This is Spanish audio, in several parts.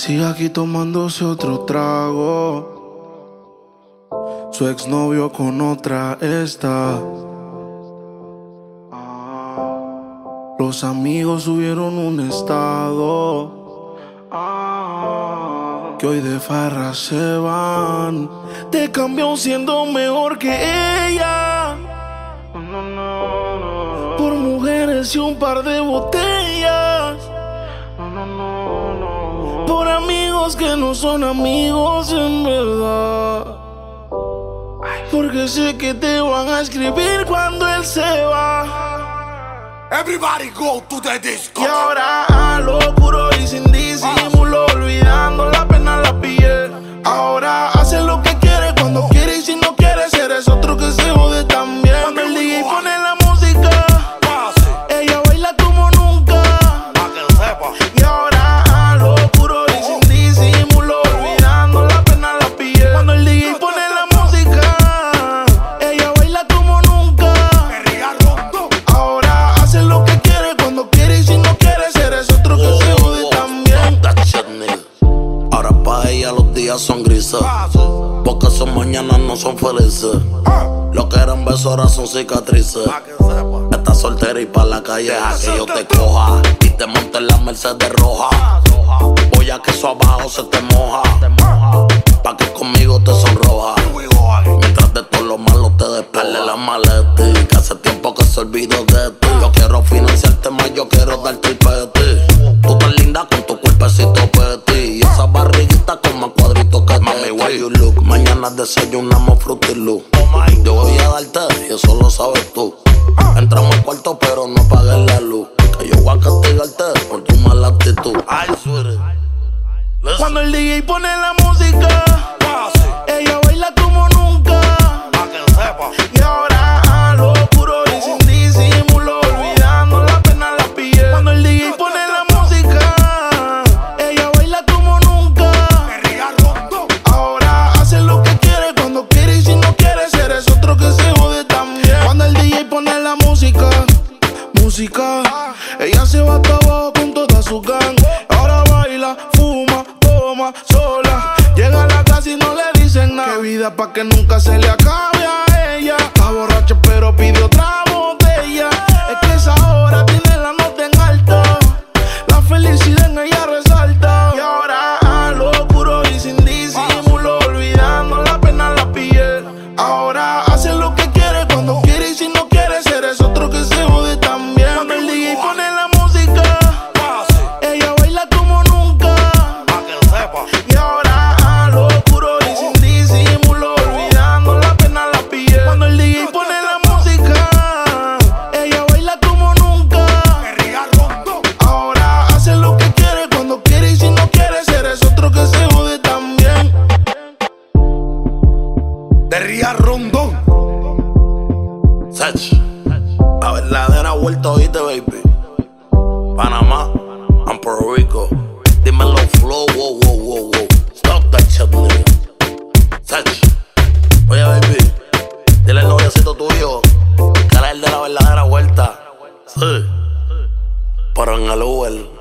Sigue aquí tomándose otro trago. Su exnovio con otra está. Los amigos subieron un estado que hoy de farra se van. Te cambió siendo mejor que ella, por mujeres y un par de botellas, por amigos que no son amigos en verdad. Porque sé que te van a escribir cuando él se va. Everybody go to the disco. Y ahora a lo puro y sin disimulo, olvidando la pena la piel. Ahora hace lo que quiere cuando quiere, y si no quiere eres otro que se jode también. Cuando el DJ pone la música, ella baila como nunca. Y ahora a lo puro y sin disimulo, olvidando la pena la piel. Cuando el DJ pone la música, ella baila como nunca. Ahora hace lo que quiere cuando quiere, y si no quiere eres otro que se jode también. Ahora pa' ella los días son grises, porque son mañanas no son felices. Lo que eran besos ahora son cicatrices. Estás soltera y pa' la calle deja que yo te coja y te monte en la Mercedes roja. Voy a que eso abajo se te moja, pa' que conmigo te sonroja. Mientras de todo lo malo te despeles la maleta, que hace tiempo que se olvidó de ti. Yo quiero financiarte más, yo quiero darte el peti. Tú tan linda con tu cuerpecito peti y esa barriguita con más cuadritos que mami, why you look. Mañana desayunamos Fruity Loop. Yo voy a darte y eso lo sabes tú. Entramos al cuarto pero no apagues la luz, que yo voy a castigarte por tu mala actitud. Ay, sweetie. Cuando el DJ pone la música, ella baila como nunca. Y ahora a lo puro y sin disimulo, olvidando la pena la piel. Cuando el DJ pone la música, ella baila como nunca. Ahora hace lo que quiere cuando quiere, y si no quiere eres otro que se jode también. Cuando el DJ pone la música, ella se va hasta abajo con toda su gang. Ahora baila, fuma, toma, sola. Llega a la casa y no le dicen nada. Qué vida pa' que nunca se le acabe a ella. Está borracha pero pide otra botella. Es que esa hora tiene la nota en alto, la felicidad en ella resalta. Y ahora a lo puro y sin disimulo, olvidando la pena la piel. Ahora hace lo que quiere cuando quiere, y si no quiere eres otro que se jode también. Cuando el DJ pone la música, ella baila como nunca. Y ahora a lo puro y sin disimulo, olvidando la pena la piel. Cuando el DJ pone la música, ella baila como nunca. Ahora hace lo que quiere cuando quiere, y si no quiere eres otro que se jode también. De Ría Rondón. Sech, la verdadera vuelta, oíste, baby. Panamá, and Puerto Rico. Dímelo, flow, wow, wow, wow, wow. Stop that shit, nigga. Sech, oye, baby, dile al noviocito tuyo que él es el de la verdadera vuelta. Sí, pero en el Uber.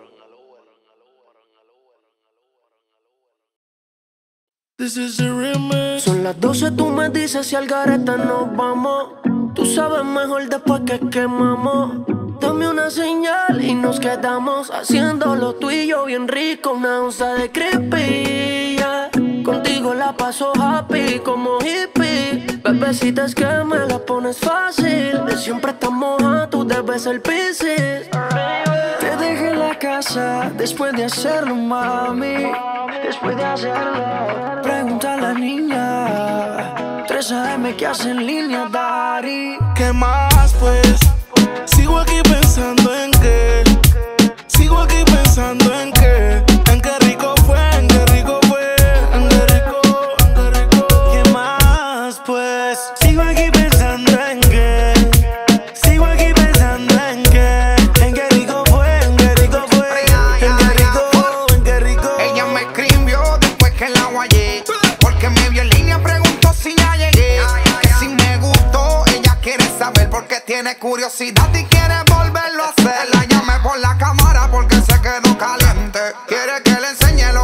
This is a remix. Son las 12, tú me dices si al garete nos vamos. Tú sabes mejor después que quemamos. Dame una señal y nos quedamos haciéndolo tú y yo bien rico. Una onza de creepy, yeah. Contigo la paso happy como hippie. Bebecita, es que me la pones fácil. De siempre estás moja, tú debes ser Piscis. Te dejé la casa después de hacerlo, mami. Después de hacerlo, pregunta a la niña 3 AM que hace en línea, Dari. ¿Qué más pues? Sigo aquí pensando en qué. Sigo aquí pensando en qué. En qué rico fue, en qué rico fue. En qué rico, en qué rico. ¿Qué más pues? Sigo aquí pensando en qué. Sigo aquí pensando en qué. En qué rico fue, en qué rico fue. En qué rico, en qué rico. Ella me escribió después que la guayé, porque me vio en línea, preguntó si ya llegué. Que si me gustó, ella quiere saber porque tiene curiosidad y quiere volverlo a hacer. La llamé por la cámara porque se quedó caliente. Quiere que le enseñe lo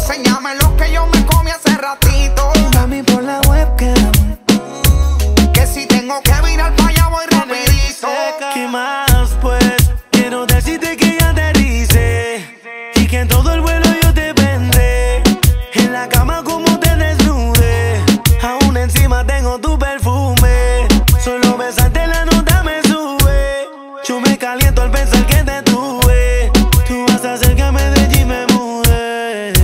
Enséñame lo que yo me comí hace ratito. Mami, por la webcam. Que si tengo que virar pa' allá voy rapidito. ¿Qué más pues? Quiero decirte que ya aterrice y que en todo el vuelo yo te vendré. En la cama como te desnude, aún encima tengo tu perfume. Solo besarte la nota me sube. Yo me caliento al pensar que te tuve. Tú vas a hacer que me deje y me mude.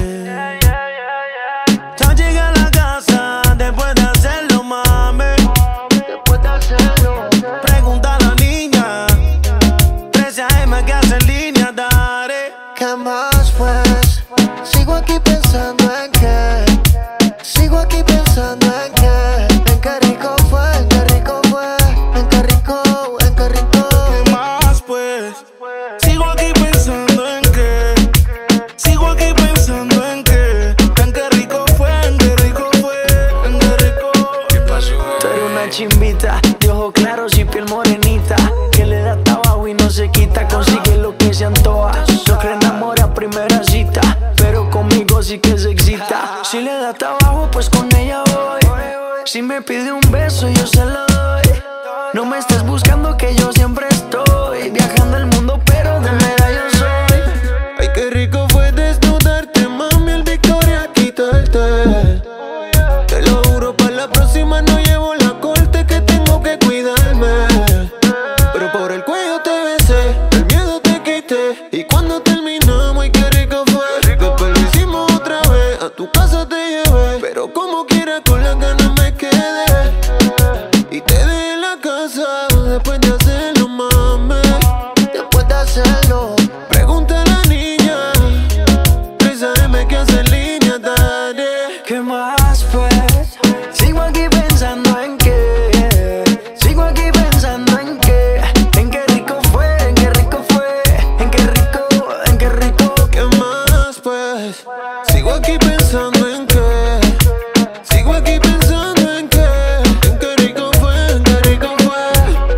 Ya llegué a la casa después de hacerlo, mami. Después de hacerlo. Pregunta a la niña 13 AM que hace en línea, daré. ¿Qué más pues? Sigo aquí pensando en qué. Sigo aquí pensando en qué. En qué rico fue, en qué rico fue. En qué rico, en qué rico. ¿Qué más pues? Sigo aquí pensando en qué. Sigo aquí pensando en qué. En qué rico fue, en qué rico fue. En qué rico. ¿Qué pasó? Tú eres una chimbita, de ojos claros y piel morenita, que le da trabajo y no se quita, consigue lo que se antoja. No cree en amor a primera cita, pero conmigo sí que se excita. Si le da trabajo, pues con ella voy. Si me pide un beso, yo se lo doy. No me estés buscando, que yo siempre estoy viajando el mundo, pero de mera yo soy. Ay, qué rico fue desnudarte, mami, el Victoria quitarte. Te lo juro, para la próxima no llevo la corte, que tengo que cuidarme. Pero por el cuello te besé, el miedo te quité. Y cuando terminamos, ay, qué rico fue. Después lo hicimos otra vez, a tu casa te llevé. Pero como quiera con las ganas me quedé. Y te dejé en la casa después de hacerlo, mami. Después de hacerlo. Pregunta a la niña 13 AM que hace en línea, dale. ¿Qué más pues? Sigo aquí pensando en qué. Sigo aquí pensando en qué. En qué rico fue, en qué rico fue. En qué rico, en qué rico. ¿Qué más pues? Sigo aquí pensando en qué. Sigo aquí pensando en qué. En qué rico fue, en qué rico fue.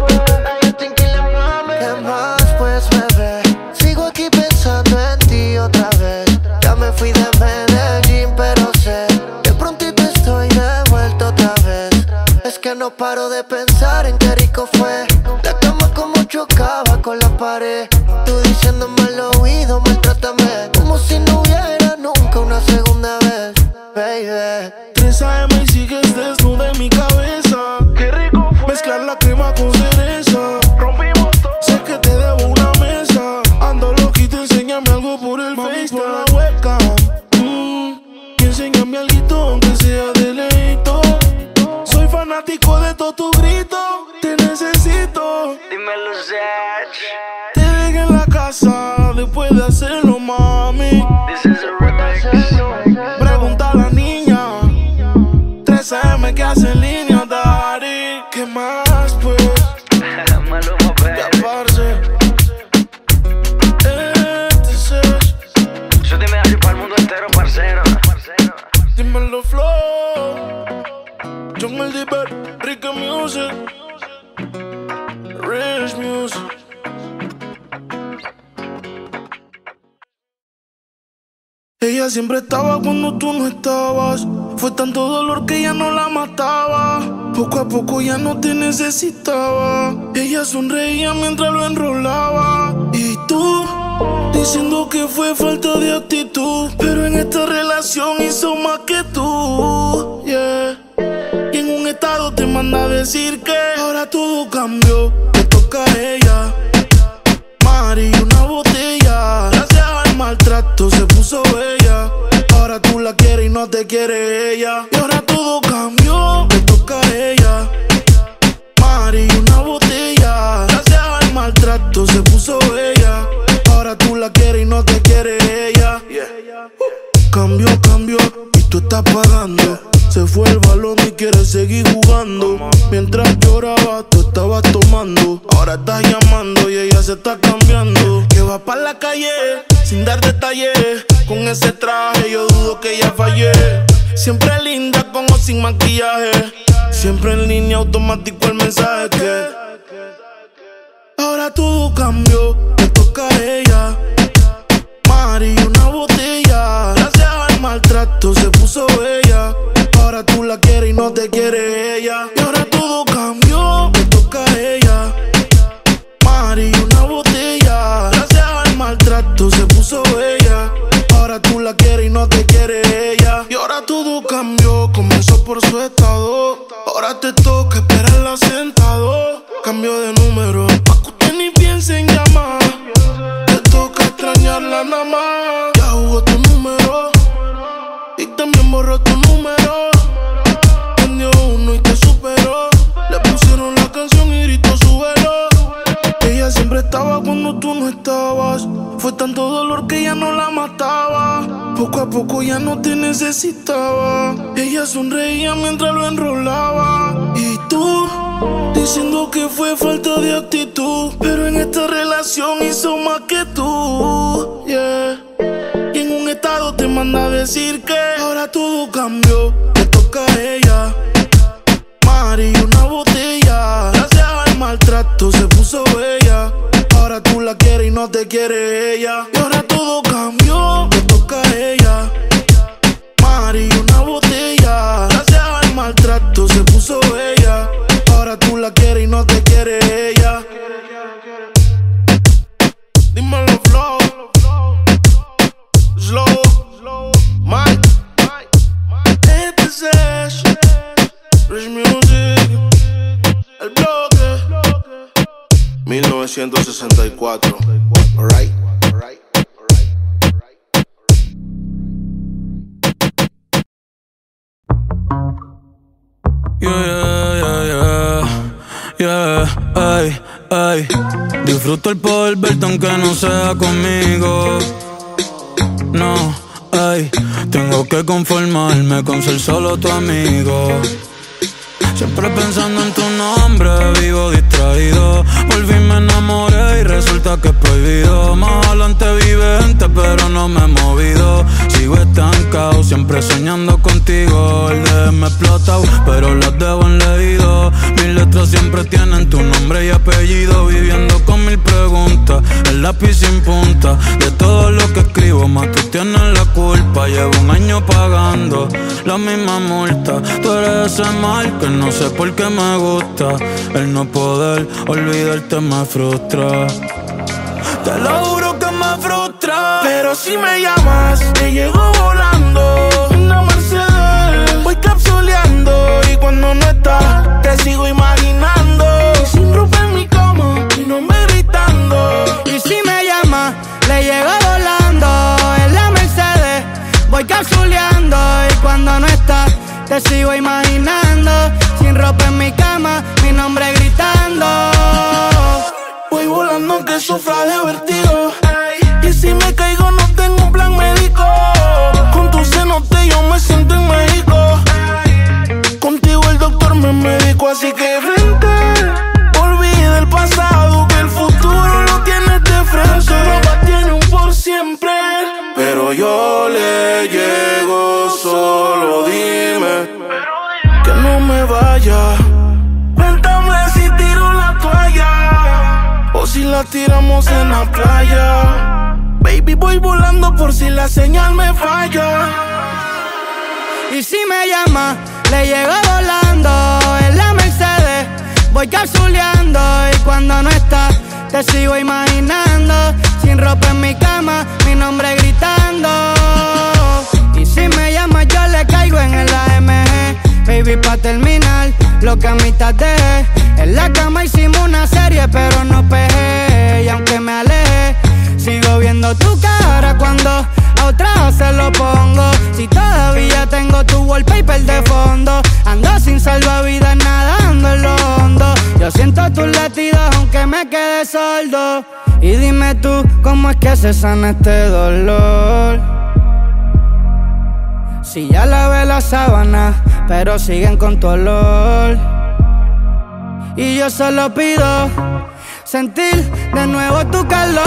¿Qué más pues, bebé? Sigo aquí pensando en ti otra vez. Ya me fui de Medellín, pero sé que prontito estoy de vuelta otra vez. Es que no paro de pensar en qué rico fue. La cama como chocaba con la pared. Tú diciéndome al oído, maltrátame como si no hubiera nunca una segunda vez, baby. 3 AM y sigues desnuda en mi cabeza. Qué rico fue. Mezclar la crema con cereza. Rompimos todo. Sé que te debo una mesa. Ando loquito, enséñame algo por el FaceTime. Por la webcam. Y enséñame alguito, aunque sea de leito. Soy fanático de todo tu grito. Te necesito. Dímelo, Sach. Te dejé en la casa después de hacerlo, mami. This is a remix. Pregunta a la niña 13 AM que hace en línea, daddy. ¿Qué más pues? Maluma, Ya baby. parce. Yo te me hallo para el mundo entero, parcero. Dímelo flow. John el Dipper, Rica Music, Rich Music. Ella siempre estaba cuando tú no estabas. Fue tanto dolor que ya no la mataba. Poco a poco ya no te necesitaba. Ella sonreía mientras lo enrolaba. Y tú, diciendo que fue falta de actitud. Pero en esta relación hizo más que tú, yeah. Y en un estado te manda a decir que ahora todo cambió, te toca a ella. Mari, una botella. Gracias al maltrato se puso bella. Ahora tú la quieres y no te quiere ella. Y ahora todo cambió, te toca a ella. Mari, una botella. Gracias al maltrato se puso bella. Ahora tú la quieres y no te quiere ella. Cambió, cambió y tú estás pagando. Se fue el balón y quiere seguir jugando. Mientras lloraba, tú estabas tomando. Ahora estás llamando y ella se está cambiando. Que va pa' la calle sin dar detalles. Con ese traje yo dudo que ella fallé. Siempre linda con o sin maquillaje. Siempre en línea automático el mensaje que ahora todo cambió, te toca a ella. Mari, una botella. Gracias al te quiere ella. Y ahora todo cambió, te toca a ella. Mari, una botella. Gracias al maltrato se puso bella. Ahora tú la quieres y no te quiere ella. Y ahora todo cambió, comenzó por su estado. Ahora te toca esperarla sentado. Cambio de número, pa' que usted ni piense en llamar. Te toca extrañarla nada más. Ya jugó tu número y también borró tu número. Prendió uno y te superó. Le pusieron la canción y gritó súbelo. Ella siempre estaba cuando tú no estabas. Fue tanto dolor que ya no la mataba. Poco a poco ya no te necesitaba. Ella sonreía mientras lo enrolaba. Y tú, diciendo que fue falta de actitud. Pero en esta relación hizo más que tú, yeah. Y en un estado te manda a decir que ahora todo cambió, te toca a ella. Mari, una botella. Gracias al maltrato se puso bella. Ahora tú la quieres y no te quiere ella. Y ahora todo cambió, te toca a ella. Mari, una botella. Gracias al maltrato se puso bella. Ahora tú la quieres y no te quiere ella. Dímelo flow, slow, Mike. Este es Rich Music, el bloque. 1964. Alright. Yeah, ay. Disfruto el poder verte aunque no sea conmigo. No, ay. Tengo que conformarme con ser solo tu amigo. Siempre pensando en tu nombre, vivo distraído. Volví, me enamoré y resulta que es prohibido. Más adelante vive gente, pero no me he movido. Sigo estancado, siempre soñando contigo. El DM me explotado, pero las debo en leído. Mis letras siempre tienen tu nombre y apellido. Viviendo con mil preguntas, el lápiz sin punta. De todo lo que escribo, más tú tienes la culpa. Llevo un año pagando la misma multa. Tú eres ese mal que no sé por qué me gusta. El no poder olvidarte me frustra. Te lo juro que me frustra. Pero si me llamas, te llego volando. Una Mercedes, voy capsuleando. Y cuando no estás, te sigo imaginando. Y sin ropa en mi cama, mi nombre gritando. Y si me llamas, le llego volando. En la Mercedes, voy capsuleando. Y cuando no estás, te sigo imaginando. Sin ropa en mi cama, mi nombre gritando. Voy volando aunque sufra de vertigo. Y si me caigo no tengo un plan médico. Con tu cenote yo me siento en México. Contigo el doctor me medicó, así que vente. Olvida el pasado, que el futuro lo tienes de frente. Solo tiene un por siempre. Pero yo le llego, solo dime que no me vaya. Cuéntame si tiro la toalla o si la tiramos en la playa. Baby, voy volando por si la señal me falla. Y si me llama, le llego volando. En la Mercedes, voy capsuleando. Y cuando no estás, te sigo imaginando. Sin ropa en mi cama, mi nombre gritando. Y si me llama, yo le caigo en el AMG. Baby, pa' terminar, lo que a mitad dejé. En la cama hicimos una serie, pero no pegué. Y aunque me alejé, sigo viendo tu cara cuando a otra se lo pongo. Si todavía tengo tu wallpaper de fondo. Ando sin salvavidas nadando en lo hondo. Yo siento tus latidos aunque me quede sordo. Y dime tú, ¿cómo es que se sana este dolor? Si ya lavé la sábana, pero siguen con tu olor. Y yo solo pido sentir de nuevo tu calor.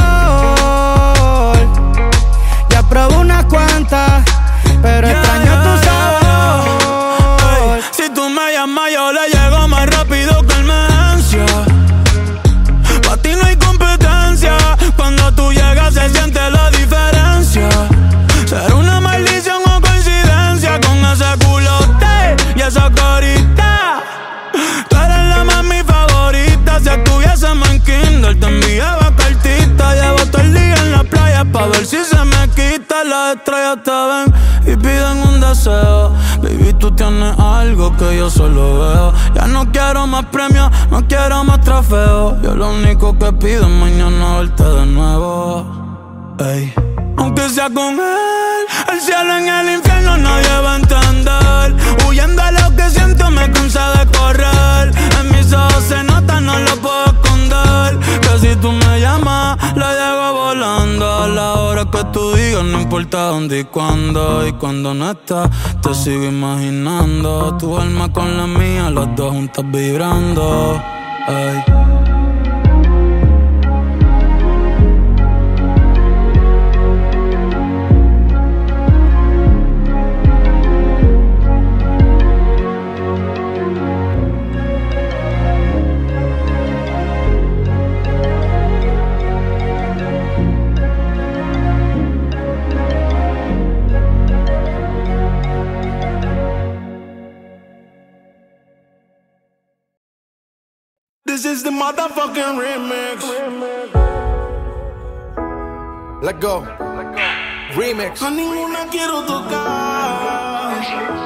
Ya probé unas cuantas, pero extraño tu sabor. Si tú me llamas yo le llego más rápido que emergencia. Pa' ti no hay competencia. Cuando tú llegas se siente la diferencia. ¿Será una maldición o coincidencia con ese culote y esa carita? las estrellas te ven y piden un deseo. Baby, tú tienes algo que yo solo veo. Ya no quiero más premios, no quiero más trofeos. Yo lo único que pido es mañana verte de nuevo. Ey. Aunque sea con él, el cielo en el infierno nadie va a entender. Huyendo a lo que siento me cansa de correr. En mis ojos se nota, no lo puedo esconder. Que si tú me llamas, la llevo volando. A la hora que tú digas, no importa dónde y cuándo. Y cuando no estás, te sigo imaginando. Tu alma con la mía, las dos juntas vibrando. Ey. This is the motherfucking remix. Let go. Remix. A ninguna quiero tocar.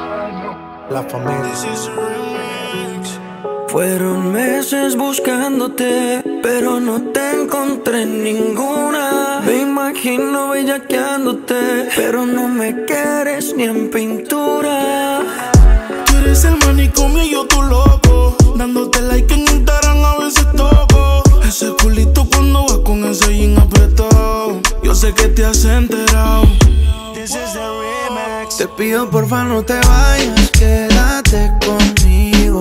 La familia. This is a remix. Fueron meses buscándote, pero no te encontré ninguna. Me imagino bellaqueándote, pero no me quieres ni en pintura. Tú eres el manicomio y yo tu loco. Dándote like en Instagram a veces toco. Ese culito cuando vas con ese jean apretado. Yo sé que te has enterado. This is the remix. Te pido porfa no te vayas, quédate conmigo.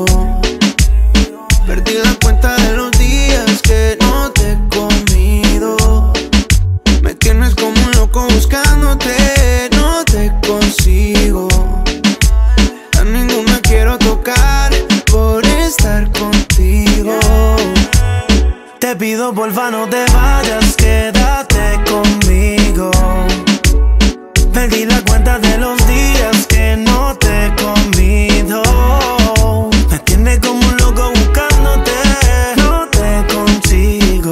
Perdí la cuenta de los días que no te he comido. Me tienes como un loco buscándote, no te consigo. A ninguna quiero tocar por estar contigo. Te pido porfa no te vayas, quédate conmigo. Perdí la cuenta de los días que no te he comido. Me tienes como un loco buscándote, no te consigo.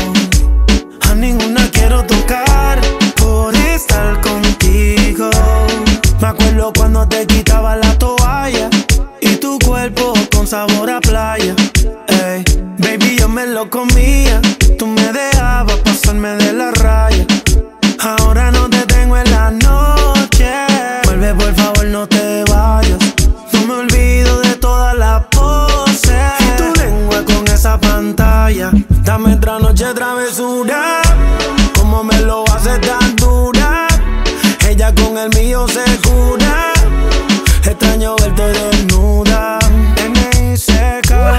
A ninguna quiero tocar por estar contigo. Me acuerdo cuando te quitaba la toalla y tu cuerpo con sabor a playa. Ey, baby, yo me lo comía, tú me dejabas pasarme de la raya. Ahora no te tengo en la noche. Vuelve por favor, no te vayas. No me olvido de todas las poses y tu lengua con esa pantalla. Dame otra noche travesura, como me lo hace tan dura. Ella con el mío se cura. Extraño verte desnuda. N.I.C.K.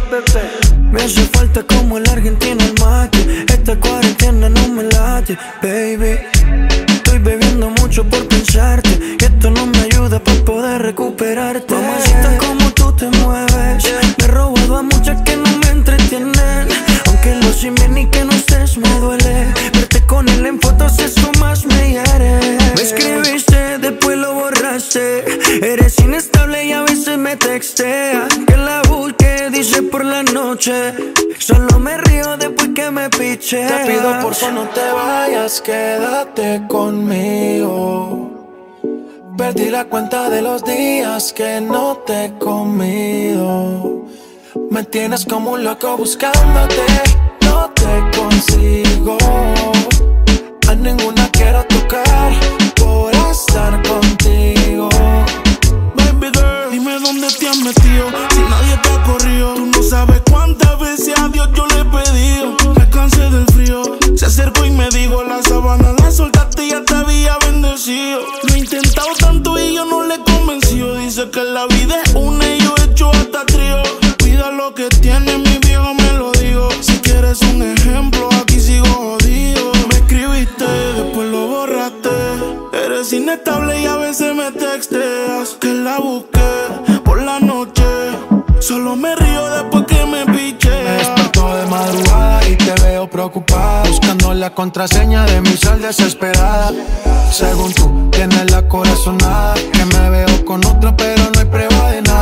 Me hace falta como el argentino el mate. Esta cuarentena no me late, baby. Estoy bebiendo mucho por pensarte y esto no me ayuda para poder recuperarte. Mamacita, como tú te mueves. Me he robado a muchas que no me entretienen. Aunque lo sin bien y que no estés me duele. Verte con él en fotos eso más me hiere. Me escribiste, después lo borraste. Eres inestable y a veces me texteas. Que la busque, dice por la noche. Solo me río después que me piche. Te pido por favor no te vayas, quédate conmigo. Perdí la cuenta de los días que no te he comido. Me tienes como un loco buscándote, no te consigo. A ninguna quiero tocar por estar contigo. Baby girl, dime dónde te has metido. Si nadie te ha corrido, tú no sabes cuántas veces a Dios yo le he pedido. Me cansé del frío, se acercó y me dijo: la sabana la soltaste y ya te había bendecido. Lo he intentado tanto y yo no le he convencido. Dice que la vida es una y yo he hecho hasta trío. Cuida lo que tiene, mi viejo me lo digo. Si quieres un ejemplo, aquí sigo jodido. Me escribiste, después lo borraste. Eres inestable y a veces me texteas. Que la busqué por la noche. Solo me río después que me piche. Me despertó de madrugada y te veo preocupada, buscando la contraseña de mi sal desesperada. Según tú, tienes la corazonada. Que me veo con otra pero no hay prueba de nada. El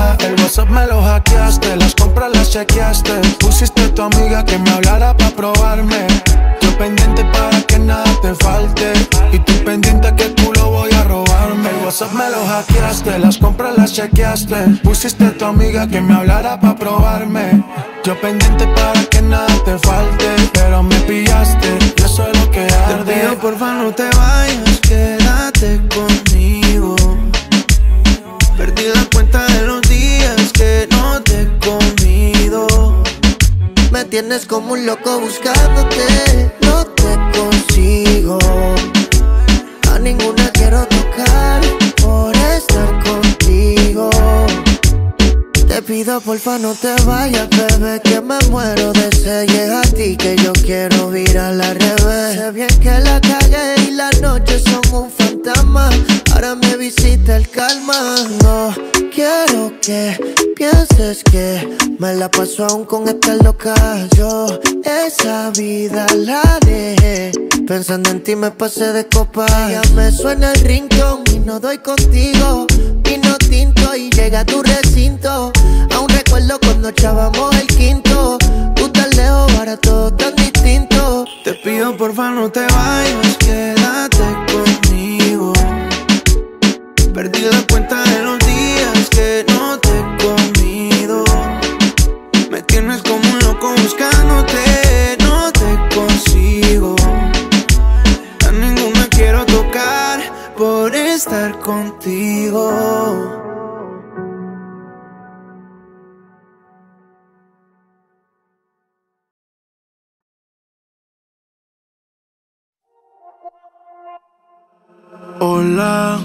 WhatsApp me lo hackeaste, las compras las chequeaste. Pusiste a tu amiga que me hablara pa' probarme. Yo pendiente para que nada te falte, y tú pendiente que culo voy a robarme. El WhatsApp me lo hackeaste, las compras las chequeaste. Pusiste a tu amiga que me hablara pa' probarme. Yo pendiente para que nada te falte, pero me pillaste, y eso es lo que arde. Te pido porfa no te vayas, quédate conmigo. Perdí la cuenta de los días que no te he comido. Me tienes como un loco buscándote, no te consigo. A ninguna quiero tocar por estar contigo. Te pido porfa no te vayas, bebé, que me muero de sed. Y es a ti que yo quiero ir al revés. Sé bien que la calle y las noches son un fantasma, ahora me visita el calma. No quiero que pienses que me la paso aún con esta loca. Yo esa vida la dejé, pensando en ti me pasé de copa. Ya me suena el ringtone y no doy contigo. Vino tinto y llega a tu recinto. Aún recuerdo cuando echábamos el quinto. Tú tan lejos, ahora todo tan distinto. Te pido porfa no te vayas, quédate conmigo. Perdí la cuenta de los días que no te he comido. Me tienes como un loco buscándote, no te consigo. A ninguna quiero tocar por estar contigo. Hola,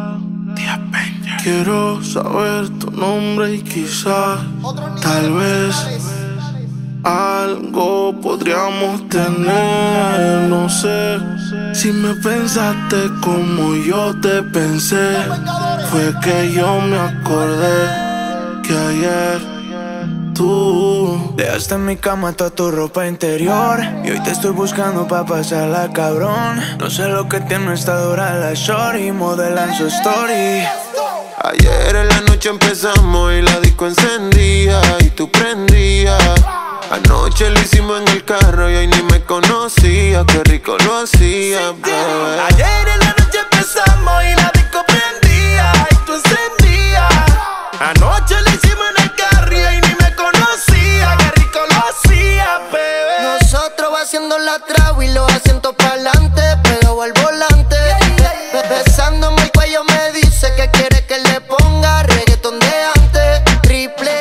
quiero saber tu nombre y quizás, tal vez, algo podríamos tener. No sé si me pensaste como yo te pensé. Fue que yo me acordé que ayer tú dejaste en mi cama toda tu ropa interior, y hoy te estoy buscando pa' pasarla, cabrón. No sé lo que tiene esta dura la shorty, modelan su story. Ayer en la noche empezamos y la disco encendía y tú prendías. Anoche lo hicimos en el carro y hoy ni me conocía. Qué rico lo hacía, bebé. Ayer en la noche empezamos y la disco prendía y tú encendías. Anoche lo hicimos en el carro y hoy ni me conocía. Qué rico lo hacía, bebé. Nosotros haciendo la traba y los asientos pa'lante, pegado al volante. Besándome el cuello me dice que quiere que le ponga reggaetón de antes. Triple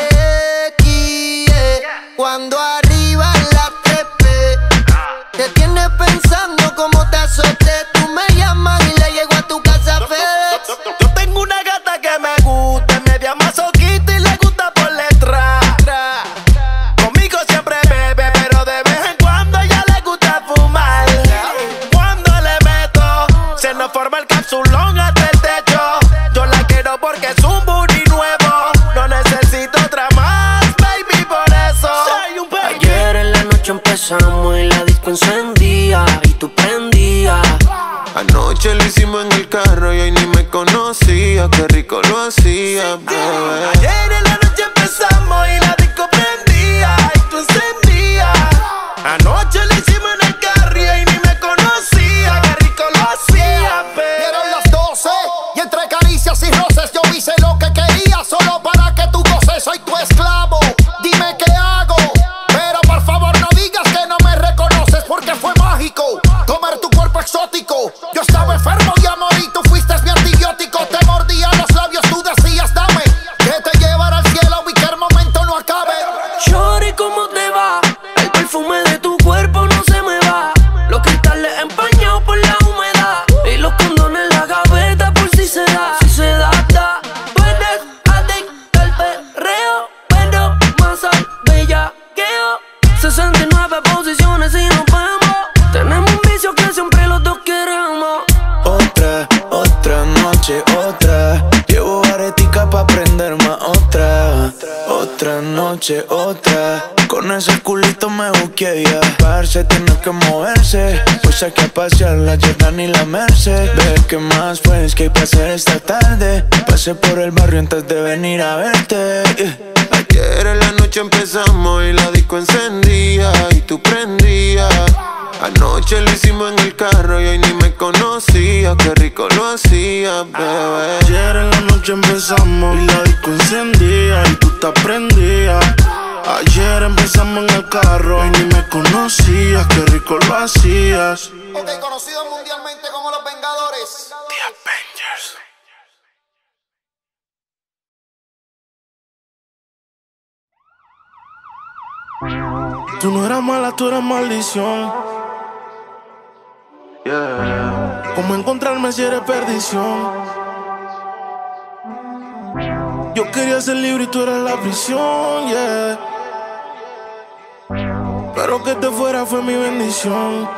X, cuando arriba la trepe. Te tienes pensando cómo te azoté. Tú me llamas y le llego a tu casa, FedEx. Yo tengo una gata que me gusta, media masoquista y le gusta por letra. Conmigo siempre bebe, pero de vez en cuando ella le gusta fumar. Cuando le meto, se nos forma el capsulón hasta el techo. Yo la quiero porque es un booty nuevo. No necesito otra más, baby, por eso soy un baby. Ayer en la noche empezamos y la disco encendía y tú prendías. Anoche lo hicimos en el carro y hoy ni me conocía. Qué rico lo hacía, bebé. Ayer en la noche empezamos y la disco prendía y tú encendías. Anoche lo hicimos en el carro y hoy ni me conocía. Qué rico lo hacía, bebé. Dieron las 12 y entre caricias y roces yo hice lo que quería solo para que tú goces. Soy tu esclavo, dime qué hago, pero por favor no digas que no me reconoces porque fue mágico comer tu cuerpo exótico. Yo estaba enfermo y a morir, tú fuiste mi antibiótico. Te mordía los labios, tú decías dame que te llevara al cielo y que el momento no acabe. Shorty, ¿cómo te va? El perfume de tu cuerpo no se me va. Los cristales empañados por la humedad y los condones en la gaveta por si se da. Si se da, da. Tú eres adicta al perreo, pero más al bellaqueo. 69 posiciones y nos vemos. Tenemos un vicio que siempre los dos queremos. Otra noche, otra. Llevo aretica pa' prender más. Otra noche, otra. Con ese culito me busqué ya. Parce, tiene que moverse. Pues saqué a pasear la Jordan y la Merced. Ve que más pues que hay pa' hacer esta tarde. Pa' pasé por el barrio antes de venir a verte. Ayer en la noche empezamos y la disco encendía y tú prendías. Anoche lo hicimos en el carro y hoy ni me conocía. Qué rico lo hacía, bebé. Ayer en la noche empezamos y la disco encendía y tú te prendías. Ayer empezamos en el carro y ni me conocías. Qué rico lo hacías. Ok, conocido mundialmente como Los Vengadores. The Avengers. Tú no eras mala, tú eras maldición. Yeah. ¿Cómo encontrarme si eres perdición? Yo quería ser libre y tú eras la prisión, yeah. Pero que te fuera fue mi bendición.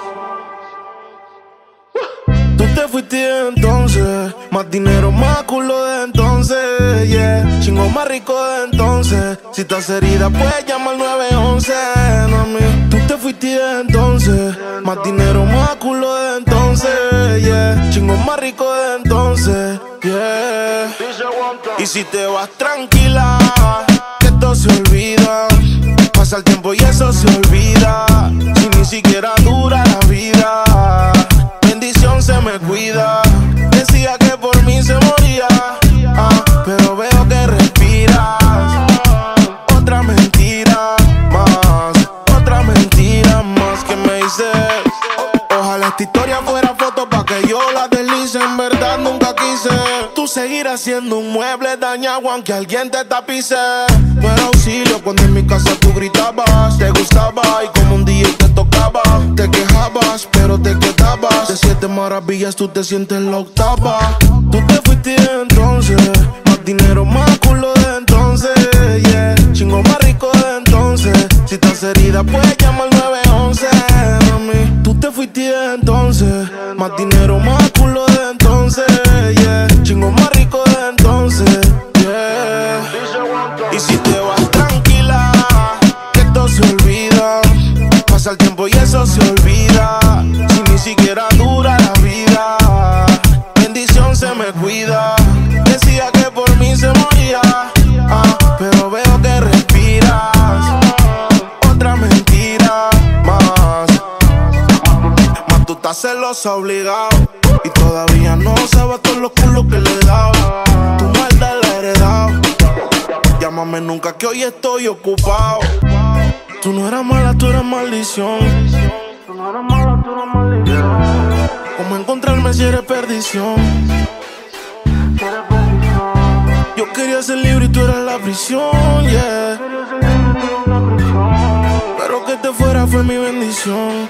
Tú te fuiste entonces, más dinero, más culo de entonces, yeah. Chingo más rico de entonces. Si estás herida, puedes llamar 911, mami. Tú te fuiste entonces, más dinero, más culo de entonces, yeah. Chingo más rico de entonces, yeah. Y si te vas tranquila, que esto se olvida. Pasa el tiempo y eso se olvida. Si ni siquiera dura la vida, bendición se me cuida. Decía que por mí se moría, pero veo que respiras. Otra mentira más que me dices. Ojalá esta historia fuera foto pa' que yo la deslice. En verdad nunca quise tú seguirás siendo un mueble dañado aunque alguien te tapice. No era auxilio cuando en mi casa tú gritabas. Te gustaba y como un día te tocaba. Te quejabas pero te quedabas. De 7 maravillas tú te sientes la octava. Tú te fuiste entonces, más dinero, más culo de entonces, yeah. Chingo más rico de entonces. Si estás herida puedes llamar 911, mami. Tú te fuiste entonces, más dinero, más culo de entonces, yeah. Chingo más rico de entonces, yeah. Y si te vas tranquila, que esto se olvida. Pasa el tiempo y eso se olvida. Si ni siquiera dura la vida, bendición se me cuida. Decía que por mí se moría, pero veo que respiras. Otra mentira más tú estás celosa obligado. Y todavía no sabes todos los culos que le he dado. Tu maldad la he heredado. Llámame nunca que hoy estoy ocupado. Tú no eras mala, tú eras maldición. Tú no eras mala, tú eras maldición. ¿Cómo encontrarme si eres perdición? Yo quería ser libre y tú eras la prisión, yeah. Pero que te fuera fue mi bendición.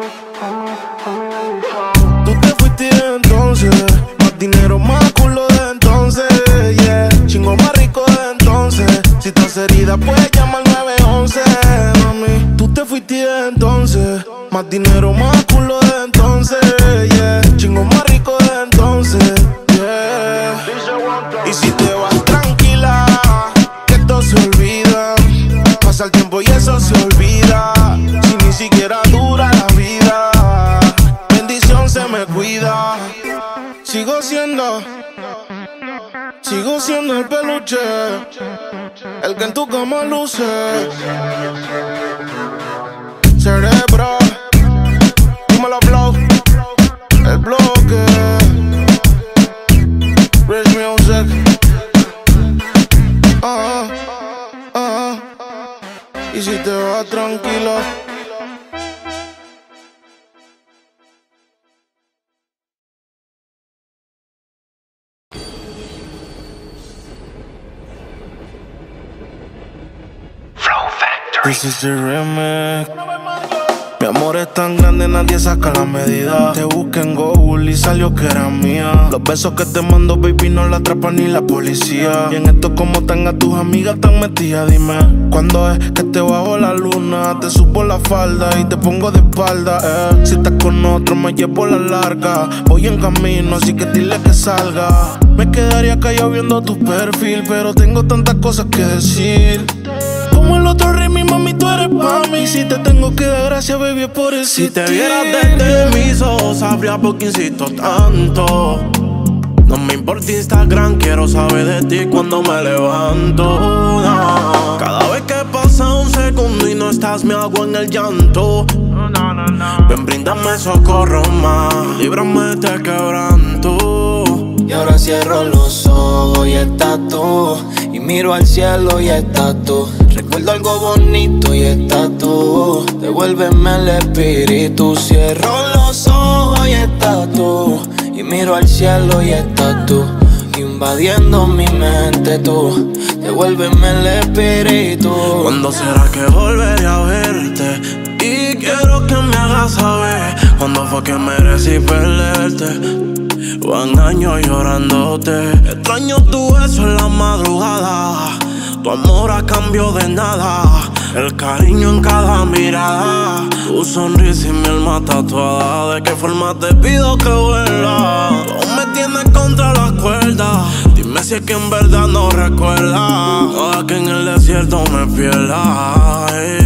Tú te fuiste entonces, más dinero, más culo de entonces, yeah. Chingo más rico de entonces. Si estás herida puedes llamar 911, mami. Tú te fuiste entonces, más dinero, más culo de entonces, yeah. Chingo más rico de entonces, yeah. Y si te vas tranquila, que esto se olvida. Pasa el tiempo y eso se olvida. Si ni siquiera dura la vida, bendición se me cuida. Sigo siendo el peluche, el que en tu cama luce. Cerebro, dímelo flow, el bloque. Rich Music. Y si te vas tranquilo, this is the remix. Mi amor es tan grande, nadie saca la medida. Te busqué en Google y salió que era mía. Los besos que te mando, baby, no la atrapa ni la policía. Y en esto como están a tus amigas tan metidas, dime ¿cuándo es que te bajo la luna? Te subo la falda y te pongo de espalda, Si estás con otro me llevo la larga. Voy en camino, así que dile que salga. Me quedaría callado viendo tu perfil, pero tengo tantas cosas que decir. Como el otro rey, mi mami, tú eres pa' mí. Si te tengo que dar gracias, baby, es por existir. Si te vieras desde mis ojos, sabría por qué insisto tanto. No me importa Instagram, quiero saber de ti cuando me levanto. Cada vez que pasa un segundo y no estás, me hago en el llanto. Ven, bríndame socorro más, líbrame de este quebranto. Y ahora cierro los ojos y estás tú. Y miro al cielo y estás tú. Recuerdo algo bonito y estás tú. Devuélveme el espíritu. Cierro los ojos y estás tú. Y miro al cielo y estás tú. Invadiendo mi mente tú. Devuélveme el espíritu. ¿Cuándo será que volveré a verte? Y quiero que me hagas saber cuándo fue que merecí perderte. Van años llorándote. Extraño tu beso en la madrugada. Tu amor a cambio de nada. El cariño en cada mirada. Tu sonrisa y mi alma tatuada. ¿De qué forma te pido que vuelva? Tú aún me tienes contra las cuerdas. Dime si es que en verdad no recuerdas. Toda que en el desierto me pierda.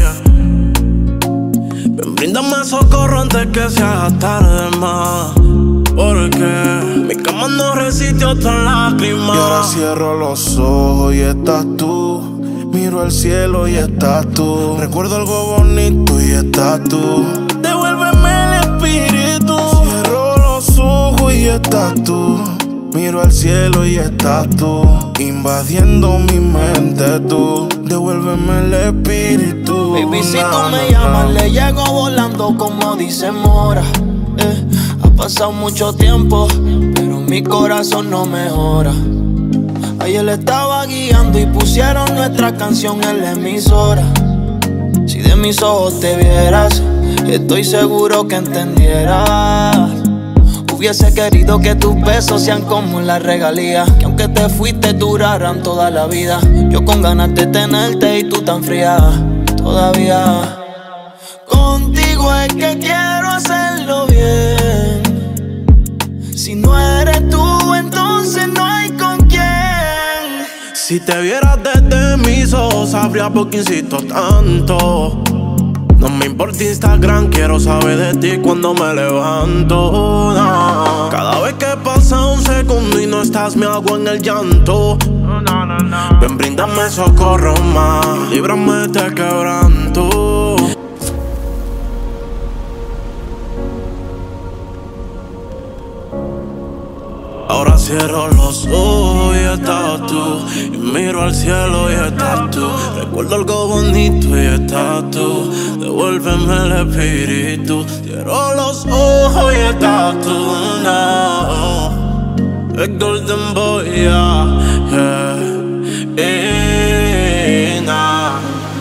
Ven, bríndame socorro antes que se haga tarde más. Porque mi cama no resiste otra lágrima. Y ahora cierro los ojos y estás tú. Miro al cielo y estás tú. Recuerdo algo bonito y estás tú. Devuélveme el espíritu. Cierro los ojos y estás tú. Miro al cielo y estás tú. Invadiendo mi mente tú. Devuélveme el espíritu. Baby, si tú me llamas, le llego volando como dice Mora. Ha pasado mucho tiempo, pero mi corazón no mejora. Ayer le estaba guiando y pusieron nuestra canción en la emisora. Si de mis ojos te vieras, estoy seguro que entendieras. Hubiese querido que tus besos sean como la regalía, que aunque te fuiste duraran toda la vida. Yo con ganas de tenerte y tú tan fría todavía. Contigo es que quiero hacerlo bien. Si no eres tú, entonces no hay con quién. Si te vieras desde mis ojos, sabría por qué insisto tanto. No me importa Instagram, quiero saber de ti cuando me levanto. Cada vez que pasa un segundo y no estás, me hago en el llanto. Ven, bríndame socorro más, líbrame de este quebranto. Ahora cierro los ojos y estás tú. Y miro al cielo y estás tú. Recuerdo algo bonito y estás tú. Devuélveme el espíritu. Cierro los ojos y estás tú. No. El Golden Boy, yeah. Nah.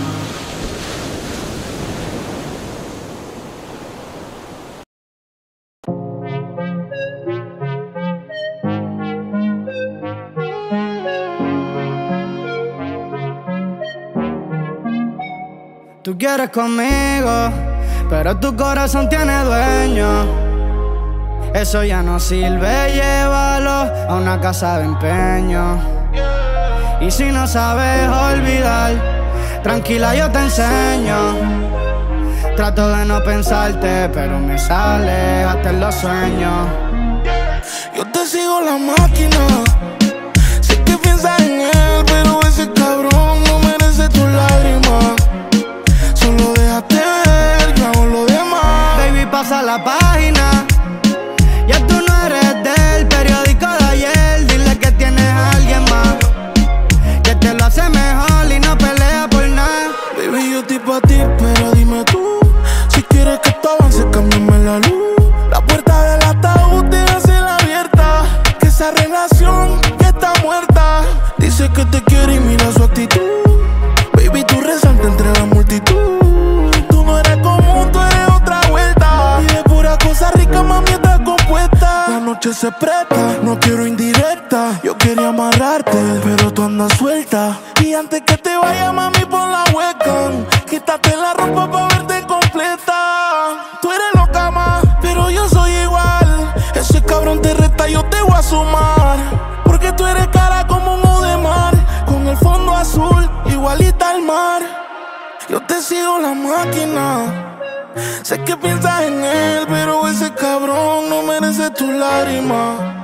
Tú quieres conmigo, pero tu corazón tiene dueño. Eso ya no sirve, llévalo a una casa de empeño. Y si no sabes olvidar, tranquila yo te enseño. Trato de no pensarte, pero me sale hasta en los sueños. Yo te sigo la máquina. Sé que piensas en él, pero ese cabrón no merece tus lágrimas. Solo déjate ver, yo hago lo demás. Baby, pasa la página. Ya tú no eres del periódico de ayer. Dile que tienes a alguien más que te lo hace mejor y no pelea por nada. Baby, yo estoy pa' ti, pero dime tú. Si quieres que esto avance, cámbiame la luz. La puerta del ataúd déjasela abierta. Que esa relación ya está muerta. Dice que te quiere y mira su actitud. Baby, tú resaltas entre la multitud. Tú no eres común, tú eres otra vuelta. Y de pura cosa rica, mami, estás compuesta. La noche se presta, no quiero indirecta. Yo quería amarrarte, pero tú andas suelta. Y antes que te vaya, mami, pon la webcam. Quítate la ropa pa' verte completa. Tú eres loca, ma, pero yo soy igual. Ese cabrón te reta, yo te voy a sumar. Porque tú eres cara como un ojo de mar, con el fondo azul, igualita al mar. Yo te sigo la máquina. Sé que piensas en él, pero ese cabrón no merece tus lágrimas.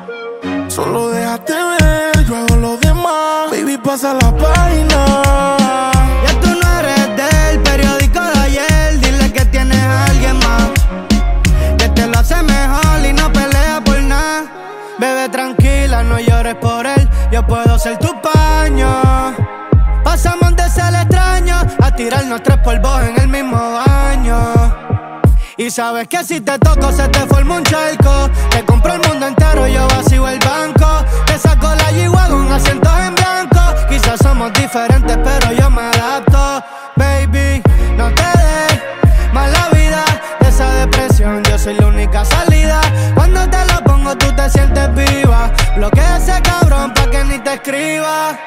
Solo déjate ver, yo hago lo demás. Baby, pasa la página. Ya tú no eres del periódico de ayer. Dile que tienes a alguien más que te lo hace mejor y no pelea por nada. Bebé, tranquila, no llores por él. Yo puedo ser tu paño. Pasamos de ser extraño a tirarnos 3 polvos en el mismo baño. Y sabes que si te toco se te forma un charco. Te compro el mundo entero, yo vacío el banco. Te saco la G-Wagon, asientos en blanco. Quizás somos diferentes, pero yo me adapto. Baby, no te des más la vida de esa depresión. Yo soy la única salida. Cuando te lo pongo tú te sientes viva. Bloquea ese cabrón pa' que ni te escriba.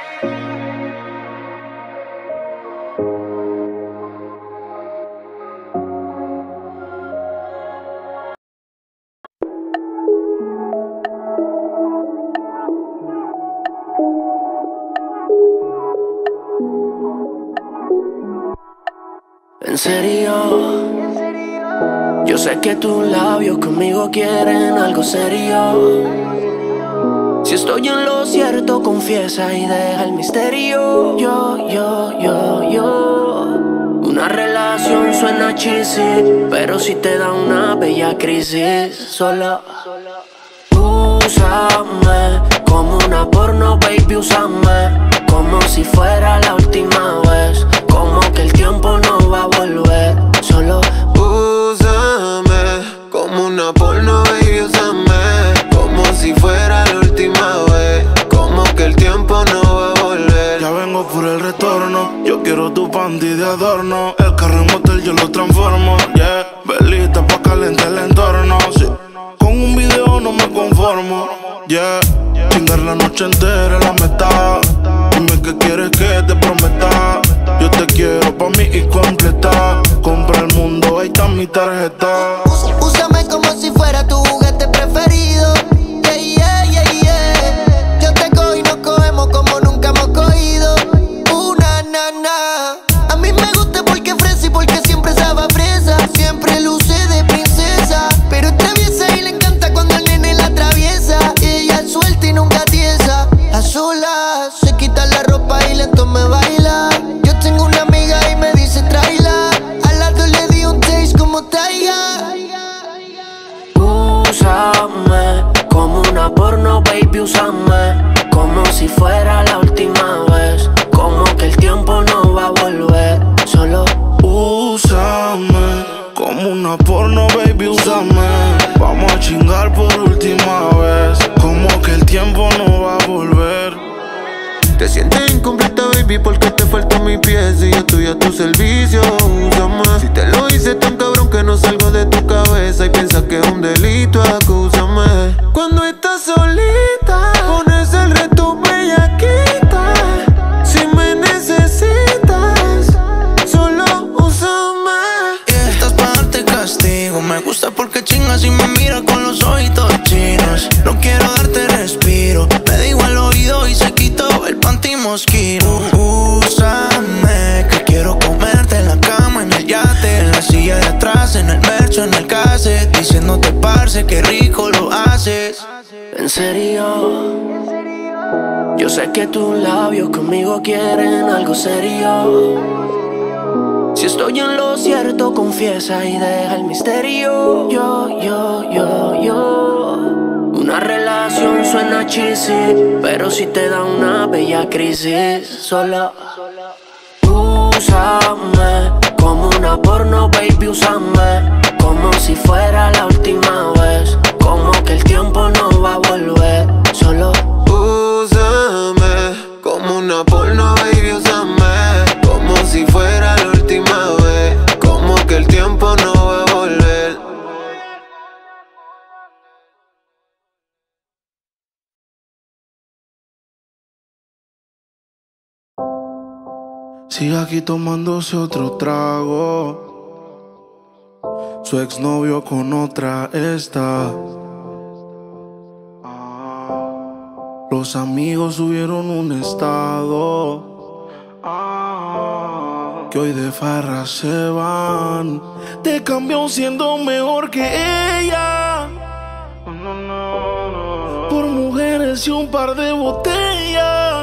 En serio, yo sé que tus labios conmigo quieren algo serio. Si estoy en lo cierto, confiesa y deja el misterio. Una relación suena cheesy, pero si te da una bella crisis, solo úsame como una porno, baby, úsame como si fuera la última vez. Como que el tiempo no va a volver. Solo úsame como una porno, baby, úsame como si fuera la última vez. Como que el tiempo no va a volver. Ya vengo por el retorno. Yo quiero tu panty de adorno. El carro en motel yo lo transformo. Yeah, velita pa' calentar el entorno. Sí. Con un video no me conformo. Yeah, chingar la noche entera la meta. Dime qué quieres que te prometa. Yo te quiero pa' mí y completa. Compra el mundo, ahí está mi tarjeta. Úsame como si fuera tu juguete preferido. Yeah, yeah, yeah, yeah. Yo te cojo y nos cogemos como nunca hemos cogido. Una nana. A mí me gusta porque fresa y porque siempre sabe a fresa. Siempre luce de princesa, pero es traviesa y le encanta cuando el nene la atraviesa. Ella es suelta y nunca tiesa. A solas se quita la ropa y lento me baila. Yo tengo una amiga y me dice tráela. Al lado le di un taste como Taiga. úsame como una porno, baby, úsame como si fuera la última vez. Como que el tiempo no va a volver. Solo úsame como una porno, baby, úsame. Vamos a chingar por última vez. Como que el tiempo no va a volver. Te sientes incompleta, baby, porque te falta mi pieza y yo estoy a tu servicio. Úsame. Si te lo hice tan cabrón que no salgo de tu cabeza y piensas que es un delito, acúsame. Cuando estás solita, pones el reto bellaquita. Si me necesitas, solo úsame. Estás pa' darte castigo. Me gusta porque chingas y me mira con los ojitos chinos. No quiero darte respiro. Me digo al oído y se quitó el panty mosquito. Úsame, que quiero comerte en la cama, en el yate, en la silla de atrás, en el mercho, en el cassette, diciéndote parce, qué rico lo haces. en serio, yo sé que tus labios conmigo quieren algo serio. Si estoy en lo cierto, confiesa y deja el misterio. Una relación suena cheesy, pero si te da una bella crisis, solo úsame como una porno, baby, úsame como si fuera la última vez. Como que el tiempo no va a volver. Solo úsame como una porno, baby, úsame como si fuera la última vez. Como que el tiempo no va a volver. Sigue aquí tomándose otro trago. Su exnovio con otra está. Los amigos subieron un estado. Que hoy de farra se van. Te cambió siendo mejor que ella. Por mujeres y un par de botellas.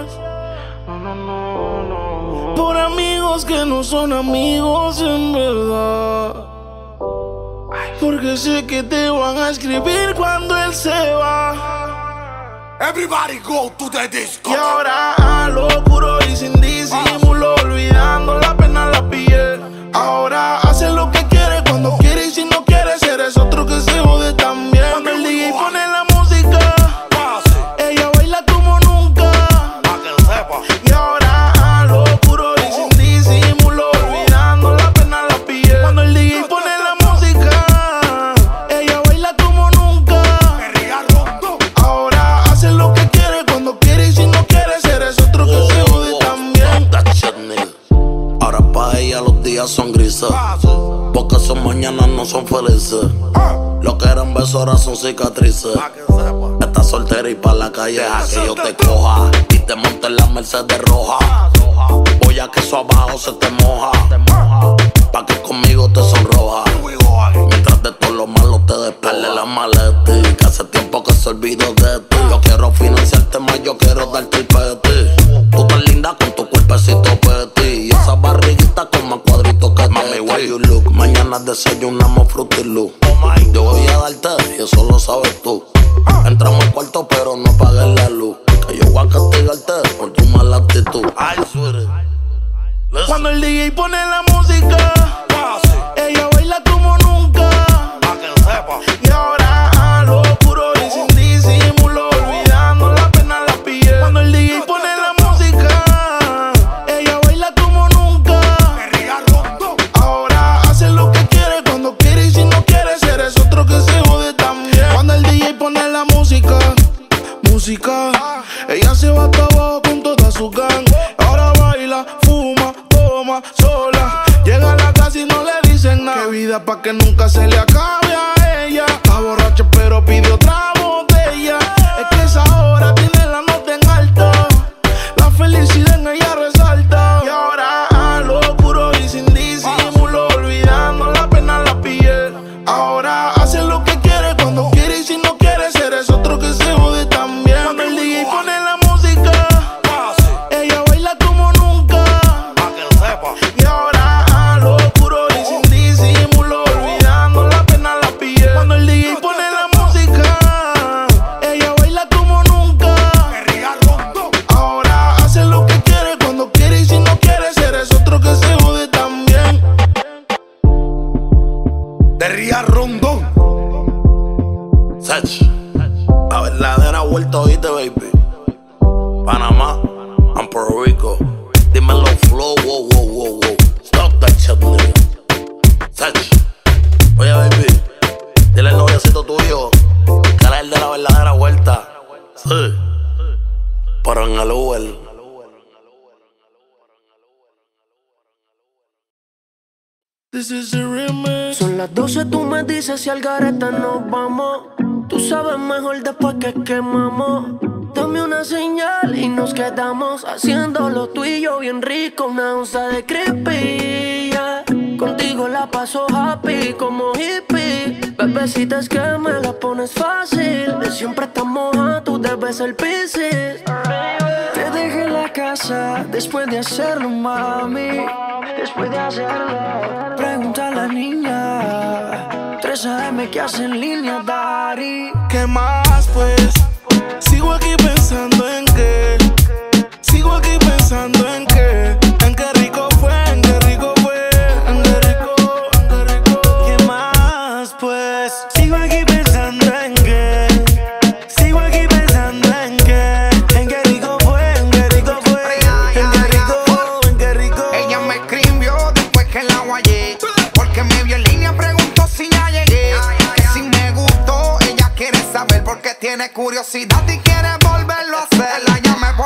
Por amigos que no son amigos en verdad. Porque sé que te van a escribir cuando él se va. Everybody go to the disco. Y ahora a lo puro y sin disimulo, olvidando la pena en la piel. Ahora hace lo que quiere cuando quiere y si no quiere ser es otro que se jode también. Cuando el DJ pone la música, ella baila como nunca. Y ahora a lo puro y sin disimulo, olvidando la pena en la piel. Cuando el DJ pone la música, ella baila como nunca. Ahora hace lo que quiere cuando quiere y si no quiere ser es otro que se jode también. Ahora pa' ella los días son grises, porque son mañanas no son felices. Lo que eran besos ahora son cicatrices. Estás soltera y pa' la calle deja que yo te coja y te monte en la Mercedes roja. Voy a que eso abajo se te moja, pa' que conmigo te sonroja. Mientras de todo lo malo te despeles la maleta, que hace tiempo que se olvidó de ti. Yo quiero financiarte más, yo quiero darte el peti. Tú tan linda con tu cuerpecito peti y esa barriguita con más cuadritos que mami, why you look. Mañana desayunamos Fruity Loop. Yo voy a darte y eso lo sabes tú. Entramos al cuarto pero no apagues la luz, que yo voy a castigarte por tu mala actitud. Ay, sweetie. Cuando el DJ pone la música, ella baila como nunca. Y ahora a lo puro y sin disimulo, olvidando la pena en la piel. Cuando el DJ pone la música, ella baila como nunca. Ahora hace lo que quiere cuando quiere y si no quiere ser es otro que se jode también. Cuando el DJ pone la música, ella se va hasta abajo con toda su gang. Ahora baila, fuma, toma, sola. Llega a la casa y no le dicen nada. Qué vida pa' que nunca se le acabe a ella. Está borracha pero pide otra botella. Es que esa hora tiene la nota en alta. La felicidad en ella resalta. Y ahora a lo puro y sin disimulo, olvidando la pena en la piel. Ahora hace lo que quiere cuando quiere y si no quiere ser es otro que se jode también. Cuando el DJ pone la música, ella baila como nunca. Y ahora a lo puro y sin disimulo, olvidando la pena en la piel. Cuando el DJ pone la música, ella baila como nunca. Ahora hace lo que quiere cuando quiere y si no quiere ser es otro que se jode también. De Ría Rondón. Sech, la verdadera vuelta, oíste, baby. Panamá, and Puerto Rico. Dímelo, flow, wow, wow, wow, wow. Stop that shit, nigga. Sech, oye, baby, dile al noviocito tuyo que él es el de la verdadera vuelta. Sí, pero en el Uber. This is a remix. Son las 12, tú me dices si al garete nos vamos. Tú sabes mejor después que quemamos. Dame una señal y nos quedamos haciéndolo tú y yo bien rico. Una onza de creepy, yeah. Contigo la paso happy como hippie. Bebecita es que me la pones fácil. De siempre estamos a tú debes ser Piscis. Te dejé en la casa después de hacerlo, mami. Después de hacerlo, pregunta a la niña 3 AM que hace en línea, Dari. ¿Qué más pues? Sigo aquí pensando en qué. Sigo aquí pensando en qué. En qué rico fue, en qué rico fue. En qué rico, en qué rico. ¿Qué más pues? Sigo aquí pensando en qué. Sigo aquí pensando en qué. En qué rico fue, en qué rico fue. En qué rico, en qué rico. Ella me escribió después que la guayé, porque me vio en línea, preguntó si ya llegué. Que si me gustó, ella quiere saber porque tiene curiosidad y quiere volverlo a hacer. La llamé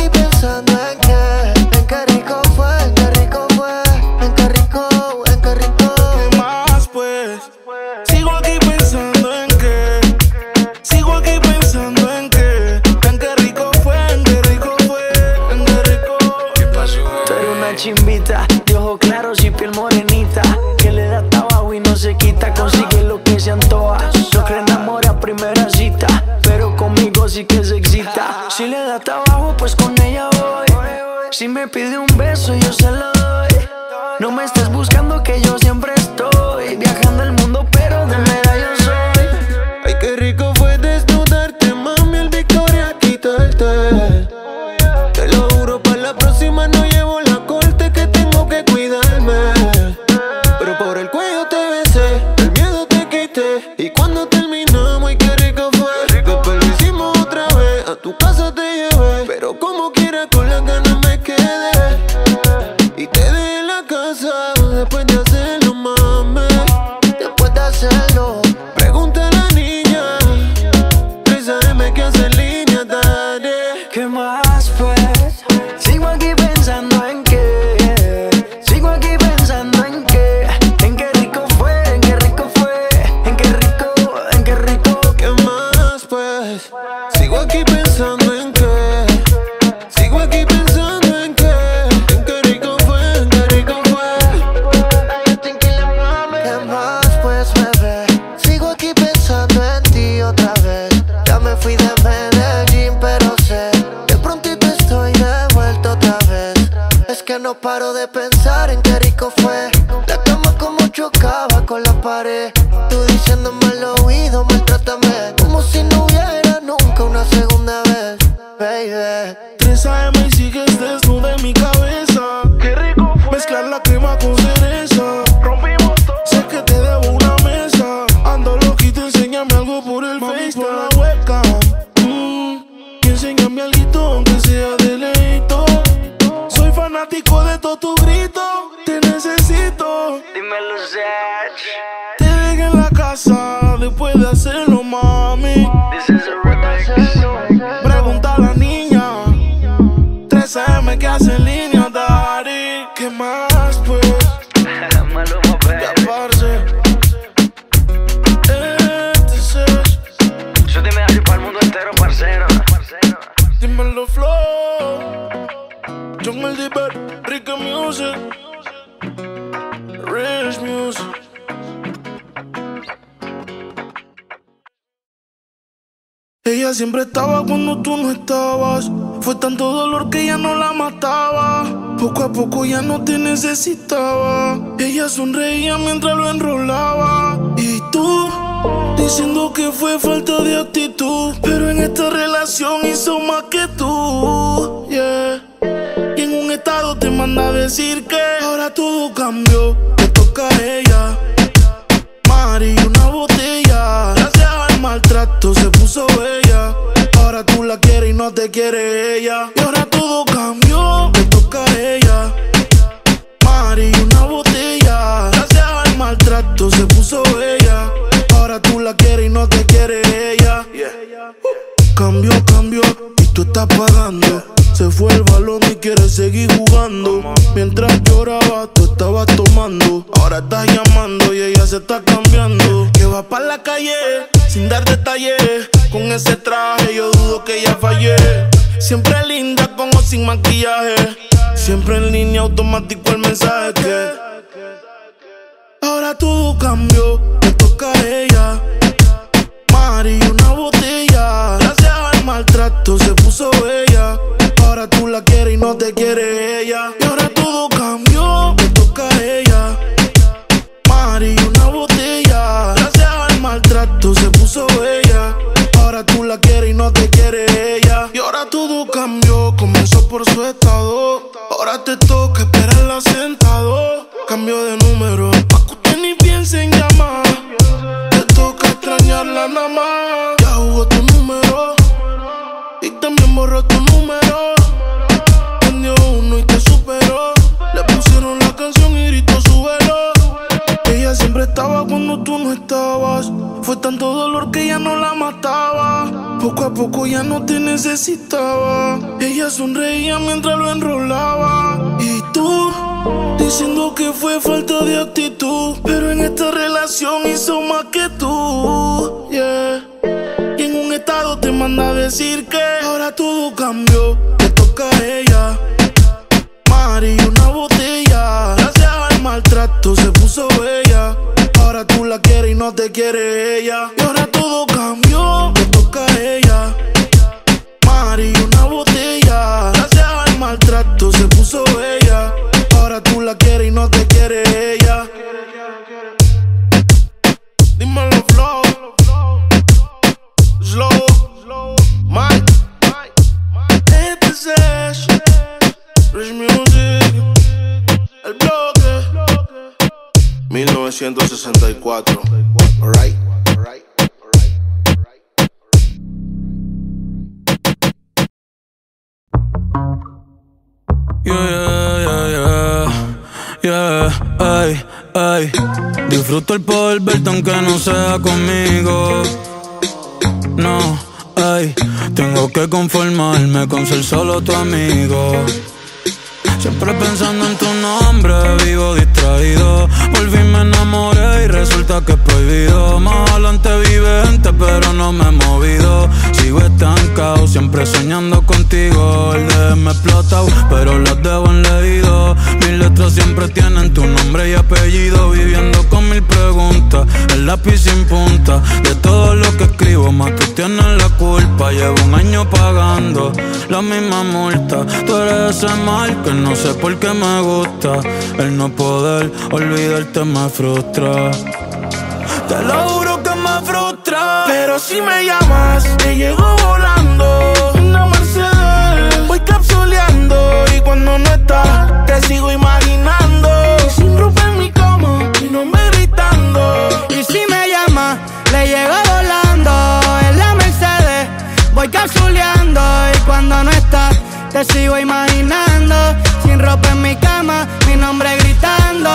aquí pensando en qué rico fue, en qué rico fue, en qué rico, en qué rico. ¿Qué más pues? Sigo aquí pensando en qué. Sigo aquí pensando en qué. En qué rico fue, en qué rico fue, en qué rico. ¿Qué pasó? Tú eres una chimbita, de ojos claros y piel morenita, que le da trabajo y no se quita, consigue lo que se antoja. No cree en amor a primera cita, pero conmigo sí que se excita. Si le da trabajo, pues con ella voy. Si me pide un beso, yo se lo doy. No me estés buscando, que yo siempre estoy viajando el mundo, pero de mera yo soy. Ay, qué rico fue desnudarte, mami, el Victoria, quitarte. Te lo juro, para la próxima no llevo la corte, que tengo que cuidarme. Pero por el cuello te besé, el miedo te quité. Y cuando terminamos, ay, qué rico fue. Después lo hicimos otra vez, a tu casa te llevé. Pero como quiera con las ganas me quedé. Y te dejé en la casa, después de hacerlo, mami. Después de hacerlo, pregunta a la niña. 3 AM que hace en línea, dale. ¿Qué más pues? Sigo aquí pensando en qué. Sigo aquí pensando en qué. En qué rico fue, en qué rico fue. En qué rico, en qué rico. ¿Qué más pues? Sigo aquí pensando en qué. Sigo aquí pensando en qué. En qué rico fue, en qué rico fue. ¿Qué más pues, bebé? Sigo aquí pensando en ti otra vez. Ya me fui de Medellín, pero sé que prontito estoy de vuelta otra vez. Es que no paro de pensar en qué rico fue. La cama como chocaba con la pared. Tú diciéndome al oído, maltrátame como si no hubiera nunca una segunda vez, baby. 3 AM y sigues desnuda en mi cabeza. Qué rico fue. Mezclar la crema con cereza. Rompimos todo. Sé que te debo una mesa. Ando loquito, enséñame algo por el FaceTime. Por la webcam. Y enséñame alguito, aunque sea de leito. Soy fanático de todo tu grito. Te necesito. Dímelo, Sach. Te dejé en la casa después de hacerlo, mami. This is a remix. Pregunta a la niña. 3 AM que hace en línea, daddy. ¿Qué más pues? Maluma, Ya baby. parce. Yo te me hallo para el mundo entero, parcero. Dímelo flow. John el Dipper, Rica Music, Rich Music. Ella siempre estaba cuando tú no estabas. Fue tanto dolor que ya no la mataba. Poco a poco ya no te necesitaba. Ella sonreía mientras lo enrolaba. Y tú, diciendo que fue falta de actitud. Pero en esta relación hizo más que tú, yeah. Y en un estado te manda a decir que ahora todo cambió, te toca a ella. Mari, una botella. Gracias al maltrato se puso bella. Ahora tú la quieres y no te quiere ella. Y ahora todo cambió, te toca a ella. Mari, una botella. Gracias al maltrato se puso bella. Ahora tú la quieres y no te quiere ella. Cambió, cambió y tú estás pagando. Se fue el balón y quiere seguir jugando. Mientras lloraba, tú estabas tomando. Ahora estás llamando y ella se está cambiando. Que va pa' la calle sin dar detalles. Con ese traje yo dudo que ella fallé. Siempre linda con o sin maquillaje. Siempre en línea automático el mensaje que ahora todo cambió, te toca a ella. Mari, una botella. Gracias al maltrato se puso bella. Ahora tú la quieres y no te quiere ella. Y ahora todo cambió, te toca a ella. Mari, una botella. Gracias al maltrato se puso bella. Ahora tú la quieres y no te quiere ella. Y ahora todo cambió, comenzó por su estado. Ahora te toca esperarla sentado. Cambio de número, pa' que usted ni piense en llamar. Te toca extrañarla nada más. Ya jugó tu número y también borró tu número. Prendió uno y te superó. Le pusieron la canción y gritó súbelo. Ella siempre estaba cuando tú no estabas. Fue tanto dolor que ya no la mataba. Poco a poco ya no te necesitaba. Ella sonreía mientras lo enrolaba. Y tú, diciendo que fue falta de actitud, pero en esta relación hizo más que tú, yeah. Y en un estado te manda a decir que ahora todo cambió, te toca a ella. Mari, una botella, gracias al maltrato se puso bella. Ahora tú la quieres y no te quiere ella. Y ahora todo cambió, te toca a ella. Mari, una botella, gracias al maltrato se puso bella. Ahora tú la quieres y no te quiere ella. Dímelo, flow. Slow. Mike. Este es Rich Music. El bloque. 1964. Alright. Ay. Disfruto el poder verte aunque no sea conmigo. No, tengo que conformarme con ser solo tu amigo. Siempre pensando en tu nombre, vivo distraído. Volví, me enamoré y resulta que es prohibido. Más adelante vive gente, pero no me he movido. Sigo estancado, siempre soñando contigo. El DM me explotado, pero las debo en leído. Mis letras siempre tienen tu nombre y apellido. Viviendo con mil preguntas, el lápiz sin punta. De todo lo que escribo, más tú tienes la culpa. Llevo un año pagando la misma multa. Tú eres ese mal que no sé por qué me gusta. El no poder olvidarte me frustra. Te lo juro que me frustra. Pero si me llamas, te llego volando. Una Mercedes, voy capsuleando. Y cuando no estás, te sigo imaginando. Y sin ropa en mi cama, mi nombre gritando. Y si me llamas, le llego volando. En la Mercedes, voy capsuleando. Y cuando no estás, te sigo imaginando. Sin ropa en mi cama, mi nombre gritando.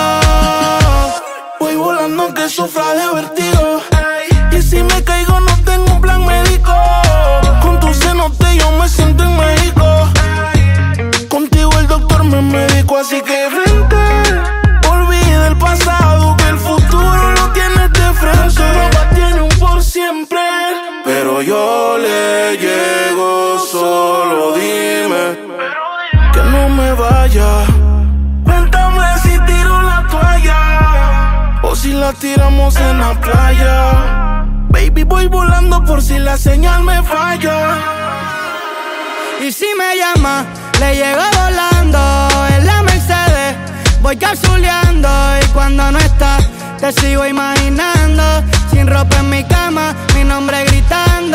Voy volando aunque sufra de vertigo. Y si me caigo no tengo un plan médico. Con tu cenote yo me siento en México. Contigo el doctor me medicó, así que vente. Olvida el pasado, que el futuro lo tienes de frente. Solo tiene un por siempre. Pero yo le llego, solo dime que no me vaya. Cuéntame si tiro la toalla o si la tiramos en la playa. Baby, voy volando por si la señal me falla. Y si me llama, le llego volando. En la Mercedes, voy capsuleando. Y cuando no estás, te sigo imaginando. Sin ropa en mi cama, mi nombre gritando.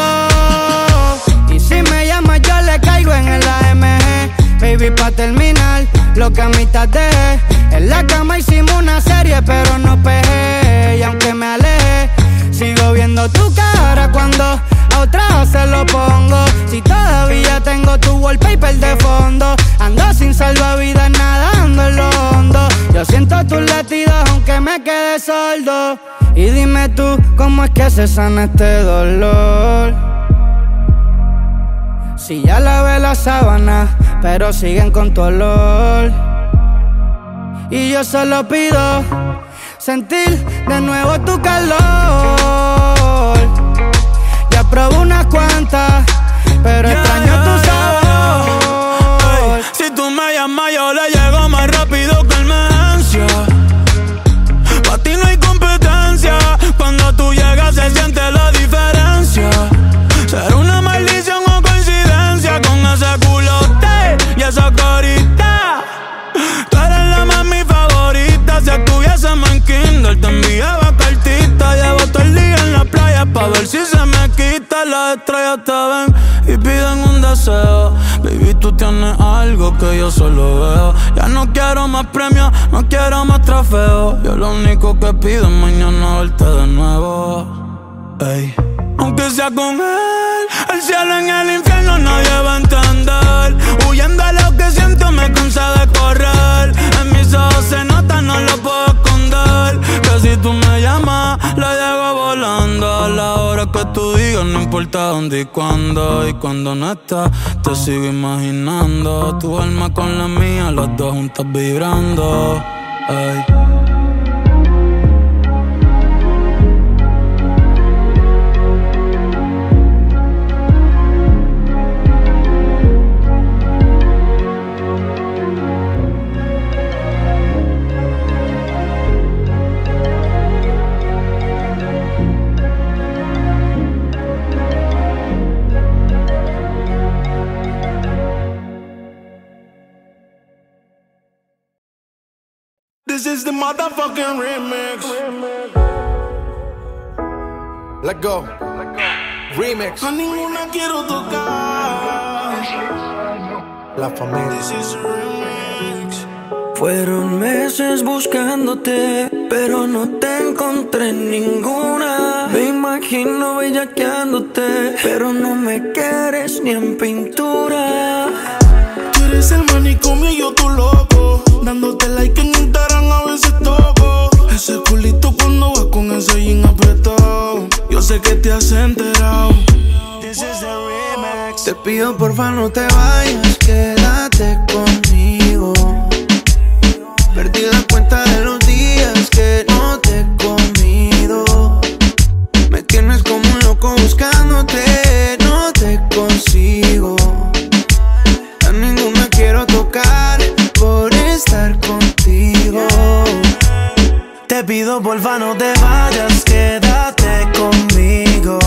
Y si me llama, yo le caigo en el AMG. Baby, pa' terminar, lo que a mitad dejé. En la cama hicimos una serie, pero no pegué. Y aunque me alejé, sigo viendo tu cara cuando a otra se lo pongo. Si todavía tengo tu wallpaper de fondo. Ando sin salvavidas nadando en lo hondo. Yo siento tus latidos aunque me quede sordo. Y dime tú, ¿cómo es que se sana este dolor? Si ya lavé la sábana, pero siguen con tu olor. Y yo solo pido sentir de nuevo tu calor. Ya probé unas cuantas, pero extraño tu sabor. Si tú me llamas, yo le llego más rápido que emergencia. Pa' ti no hay competencia. Cuando tú llegas se siente la diferencia. Será una maldición o coincidencia con ese culote y esa carita. Tú eres la mami favorita. Si estuviésemos en Kindle te enviaba cartita. Llevo todo el día en la playa pa' ver si se me quita. Las estrellas te ven y piden un deseo. Baby, tú tienes algo que yo solo veo. Ya no quiero más premios, no quiero más trofeos. Yo lo único que pido es mañana verte de nuevo. Ey. Aunque sea con él, el cielo en el infierno nadie va a entender. Huyendo a lo que siento me cansa de correr. En mis ojos se nota, no lo puedo esconder. Que si tú me llamas, la llego volando. A la hora que tú digas, no importa importa dónde y cuando no estás, te sigo imaginando. Tu alma con la mía, las dos juntas vibrando. Ay. This is the motherfucking remix. Let go. Remix. A ninguna quiero tocar. La familia. This is a remix. Fueron meses buscándote, pero no te encontré ninguna. Me imagino bellaqueándote, pero no me quieres ni en pintura. Tú eres el manicomio y yo tu loco, dándote like en Instagram a veces toco. Ese culito cuando vas con ese jean apretado, yo sé que te has enterado. This is the remix. Te pido porfa no te vayas, quédate conmigo. Perdí la cuenta de los días que no te he comido. Me tienes como un loco buscándote, no te consigo. A ninguna quiero tocar por estar contigo. Te pido porfa no te vayas, quédate conmigo.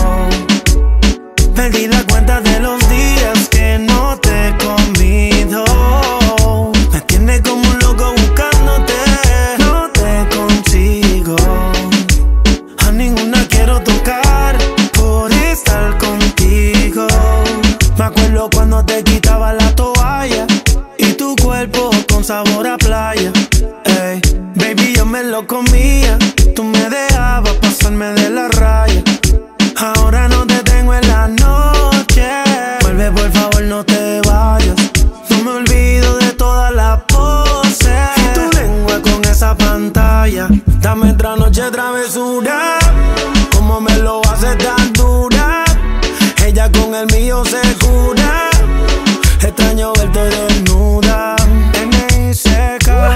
Perdí la cuenta de los días que no te he comido. Me tienes como un loco buscándote, no te consigo. A ninguna quiero tocar por estar contigo. Me acuerdo cuando te quitaba la toalla y tu cuerpo con sabor a playa. Ey, baby, yo me lo comía, tú me dejabas pasarme de la raya. Ahora no te tengo en la noche. Vuelve por favor, no te vayas. No me olvido de todas las poses y tu lengua con esa pantalla. Dame otra noche travesura, como me lo hace tan dura. Ella con el mío se cura. Extraño verte desnuda. N.I.C.K.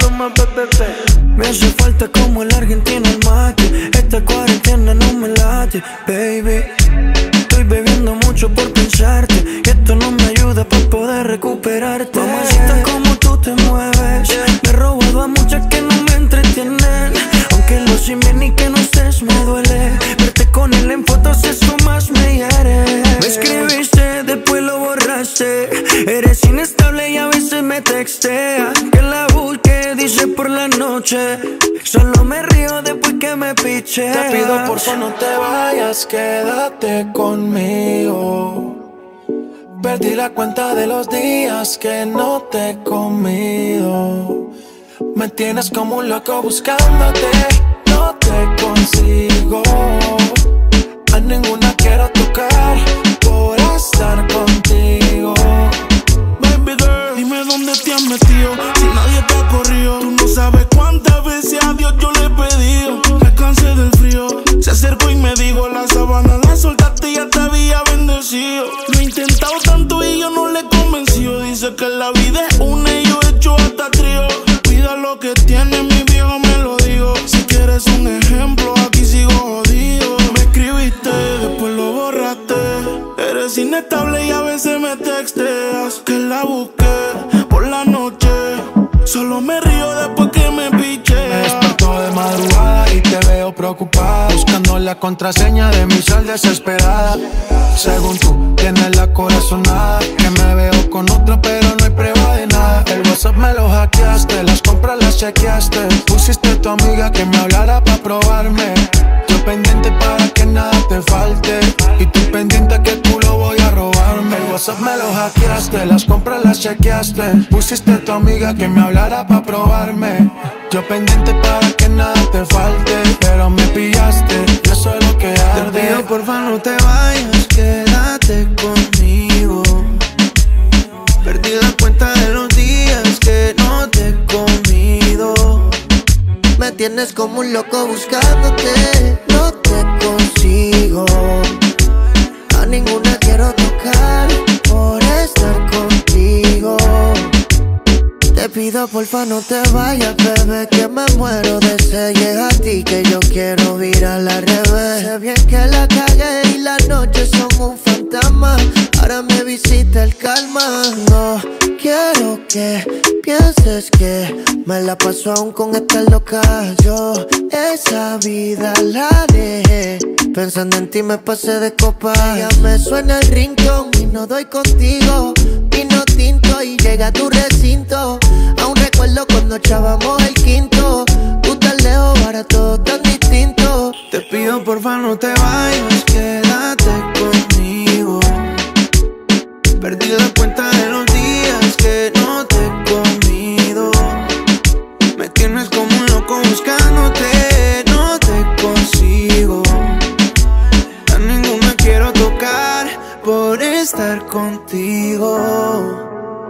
Me hace falta como el argentino el mate. Esta cuarentena no me late, baby. Estoy bebiendo mucho por pensarte y esto no me ayuda para poder recuperarte. Mamacita, como tú te mueves, me he robado a muchas que no me entretienen. Aunque lo sin bien y que no estés me duele. Verte con él en fotos, eso más me hiere. Me escribiste, después lo borraste. Eres inestable y a veces me texteas. Que la busque, dice por la noche. Solo me río después que me piche. Te pido por favor no te vayas, quédate conmigo. Perdí la cuenta de los días que no te he comido. Me tienes como un loco buscándote, no te consigo. A ninguna quiero tocar por estar contigo. Baby girl, dime dónde te has metido, si nadie te ha corrido. Tú no sabes cuántas veces a Dios yo le he pedido. Me cansé del frío, se acercó y me dijo: la sabana la soltaste y ya te había bendecido. Lo he intentado tanto y yo no le he convencido. Dice que la vida es una y yo he hecho hasta trío. Cuida lo que tiene, mi viejo me lo digo. Si quieres un ejemplo, aquí sigo jodido. Me escribiste, después lo borraste. Eres inestable y a veces me texteas. Que la busqué por la noche, solo me río después que me piche. Me despertó de madrugada y te veo preocupada, buscando la contraseña de mi sal desesperada. Según tú, tienes la corazonada, que me veo con otra pero no hay prueba de nada. El WhatsApp me lo hackeaste, las compras las chequeaste. Pusiste a tu amiga que me hablara pa' probarme. Yo pendiente para que nada te falte, y tú pendiente que tú lo voy a robarme. El WhatsApp me lo hackeaste, las compras las chequeaste. Pusiste a tu amiga que me hablara pa' probarme. Yo pendiente para que nada te falte, pero me pillaste, y eso es lo que arde. Te pido porfa no te vayas, quédate conmigo. Perdí la cuenta de los días que no te he comido. Me tienes como un loco buscándote, no te consigo. A ningún Te pido porfa no te vayas, bebé, que me muero de sed. Y es a ti que yo quiero virar al revés. Sé bien que la cagué y las noches son un fantasma. Ahora me visita el calma. No quiero que pienses que me la paso aún con esta loca. Yo esa vida la dejé, pensando en ti me pasé de copa. Ya me suena el ringtone y no doy contigo. Vino tinto y llega a tu recinto. Aún recuerdo cuando echábamos el quinto. Tú tan lejos, ahora todo tan distinto. Te pido porfa no te vayas, quédate conmigo. Perdí la cuenta de los días que no te he comido. Me tienes como un loco buscándote, no te consigo. A ninguna quiero tocar por estar contigo.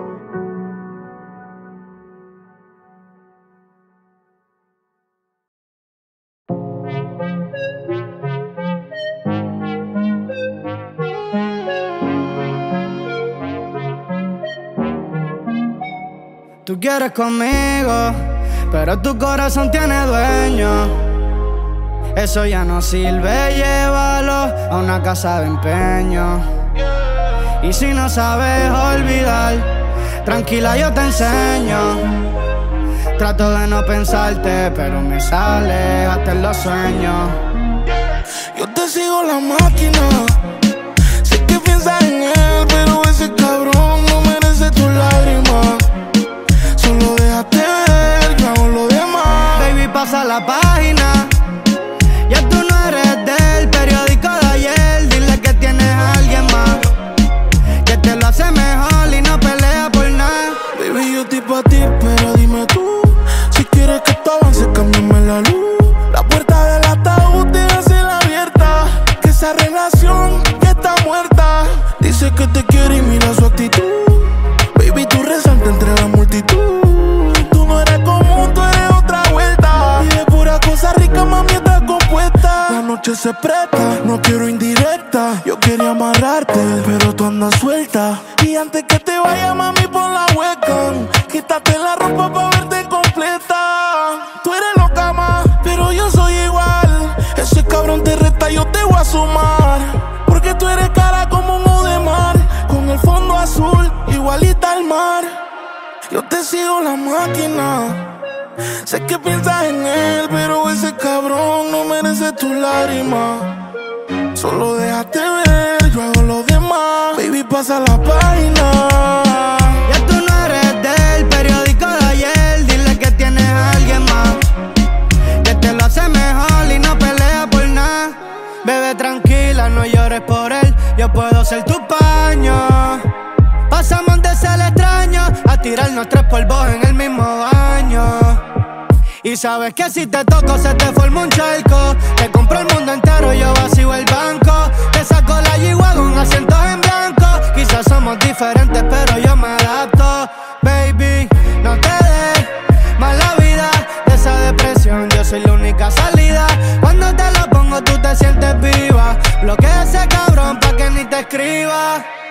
Tú quieres conmigo, pero tu corazón tiene dueño. Eso ya no sirve, llévalo a una casa de empeño. Y si no sabes olvidar, tranquila yo te enseño. Trato de no pensarte, pero me sale hasta en los sueños. Yo te sigo la máquina. Sé que piensas en él, pero ese cabrón no merece tus lágrimas. Solo déjate ver, yo hago lo demás. Baby, pasa la página. Ya tú no eres del periódico de ayer. Dile que tienes a alguien más que te lo hace mejor y no pelea por nada. Baby, yo estoy pa' ti, pero dime tú, si quieres que esto avance, cámbiame la luz. La puerta del ataúd déjasela abierta, que esa relación ya está muerta. Dice que te quiere y mira su actitud. Baby, tú resaltas entre la multitud. Tú no eres común, tú eres otra vuelta. Y de pura cosa rica, mami, estás compuesta. La noche se presta, no quiero indirecta. Yo quería amarrarte, pero tú andas suelta. Y antes que te vaya, mami, pon la webcam. Quítate la ropa pa' verte completa. Tú eres loca, ma, pero yo soy igual. Ese cabrón te reta, yo te voy a sumar. Porque tú eres cara como un ojo de mar, con el fondo azul, igualita al mar. Yo te sigo la máquina. Sé que piensas en él, pero ese cabrón no merece tus lágrimas. Solo déjate ver, yo hago lo demás. Baby, pasa la página. Ya tú no eres del periódico de ayer. Dile que tienes a alguien más que te lo hace mejor y no pelea por nada. Bebé, tranquila, no llores por él. Yo puedo ser tu paño. Pasamos de ser extraños a tirarnos 3 polvos en el mismo baño. Y sabes que si te toco se te forma un charco. Te compro el mundo entero, yo vacío el banco. Te saco la G-Wagon, asientos en blanco. Quizás somos diferentes, pero yo me adapto. Baby, no te des más la vida de esa depresión. Yo soy la única salida. Cuando te lo pongo tú te sientes viva. Bloquea ese cabrón pa' que ni te escriba.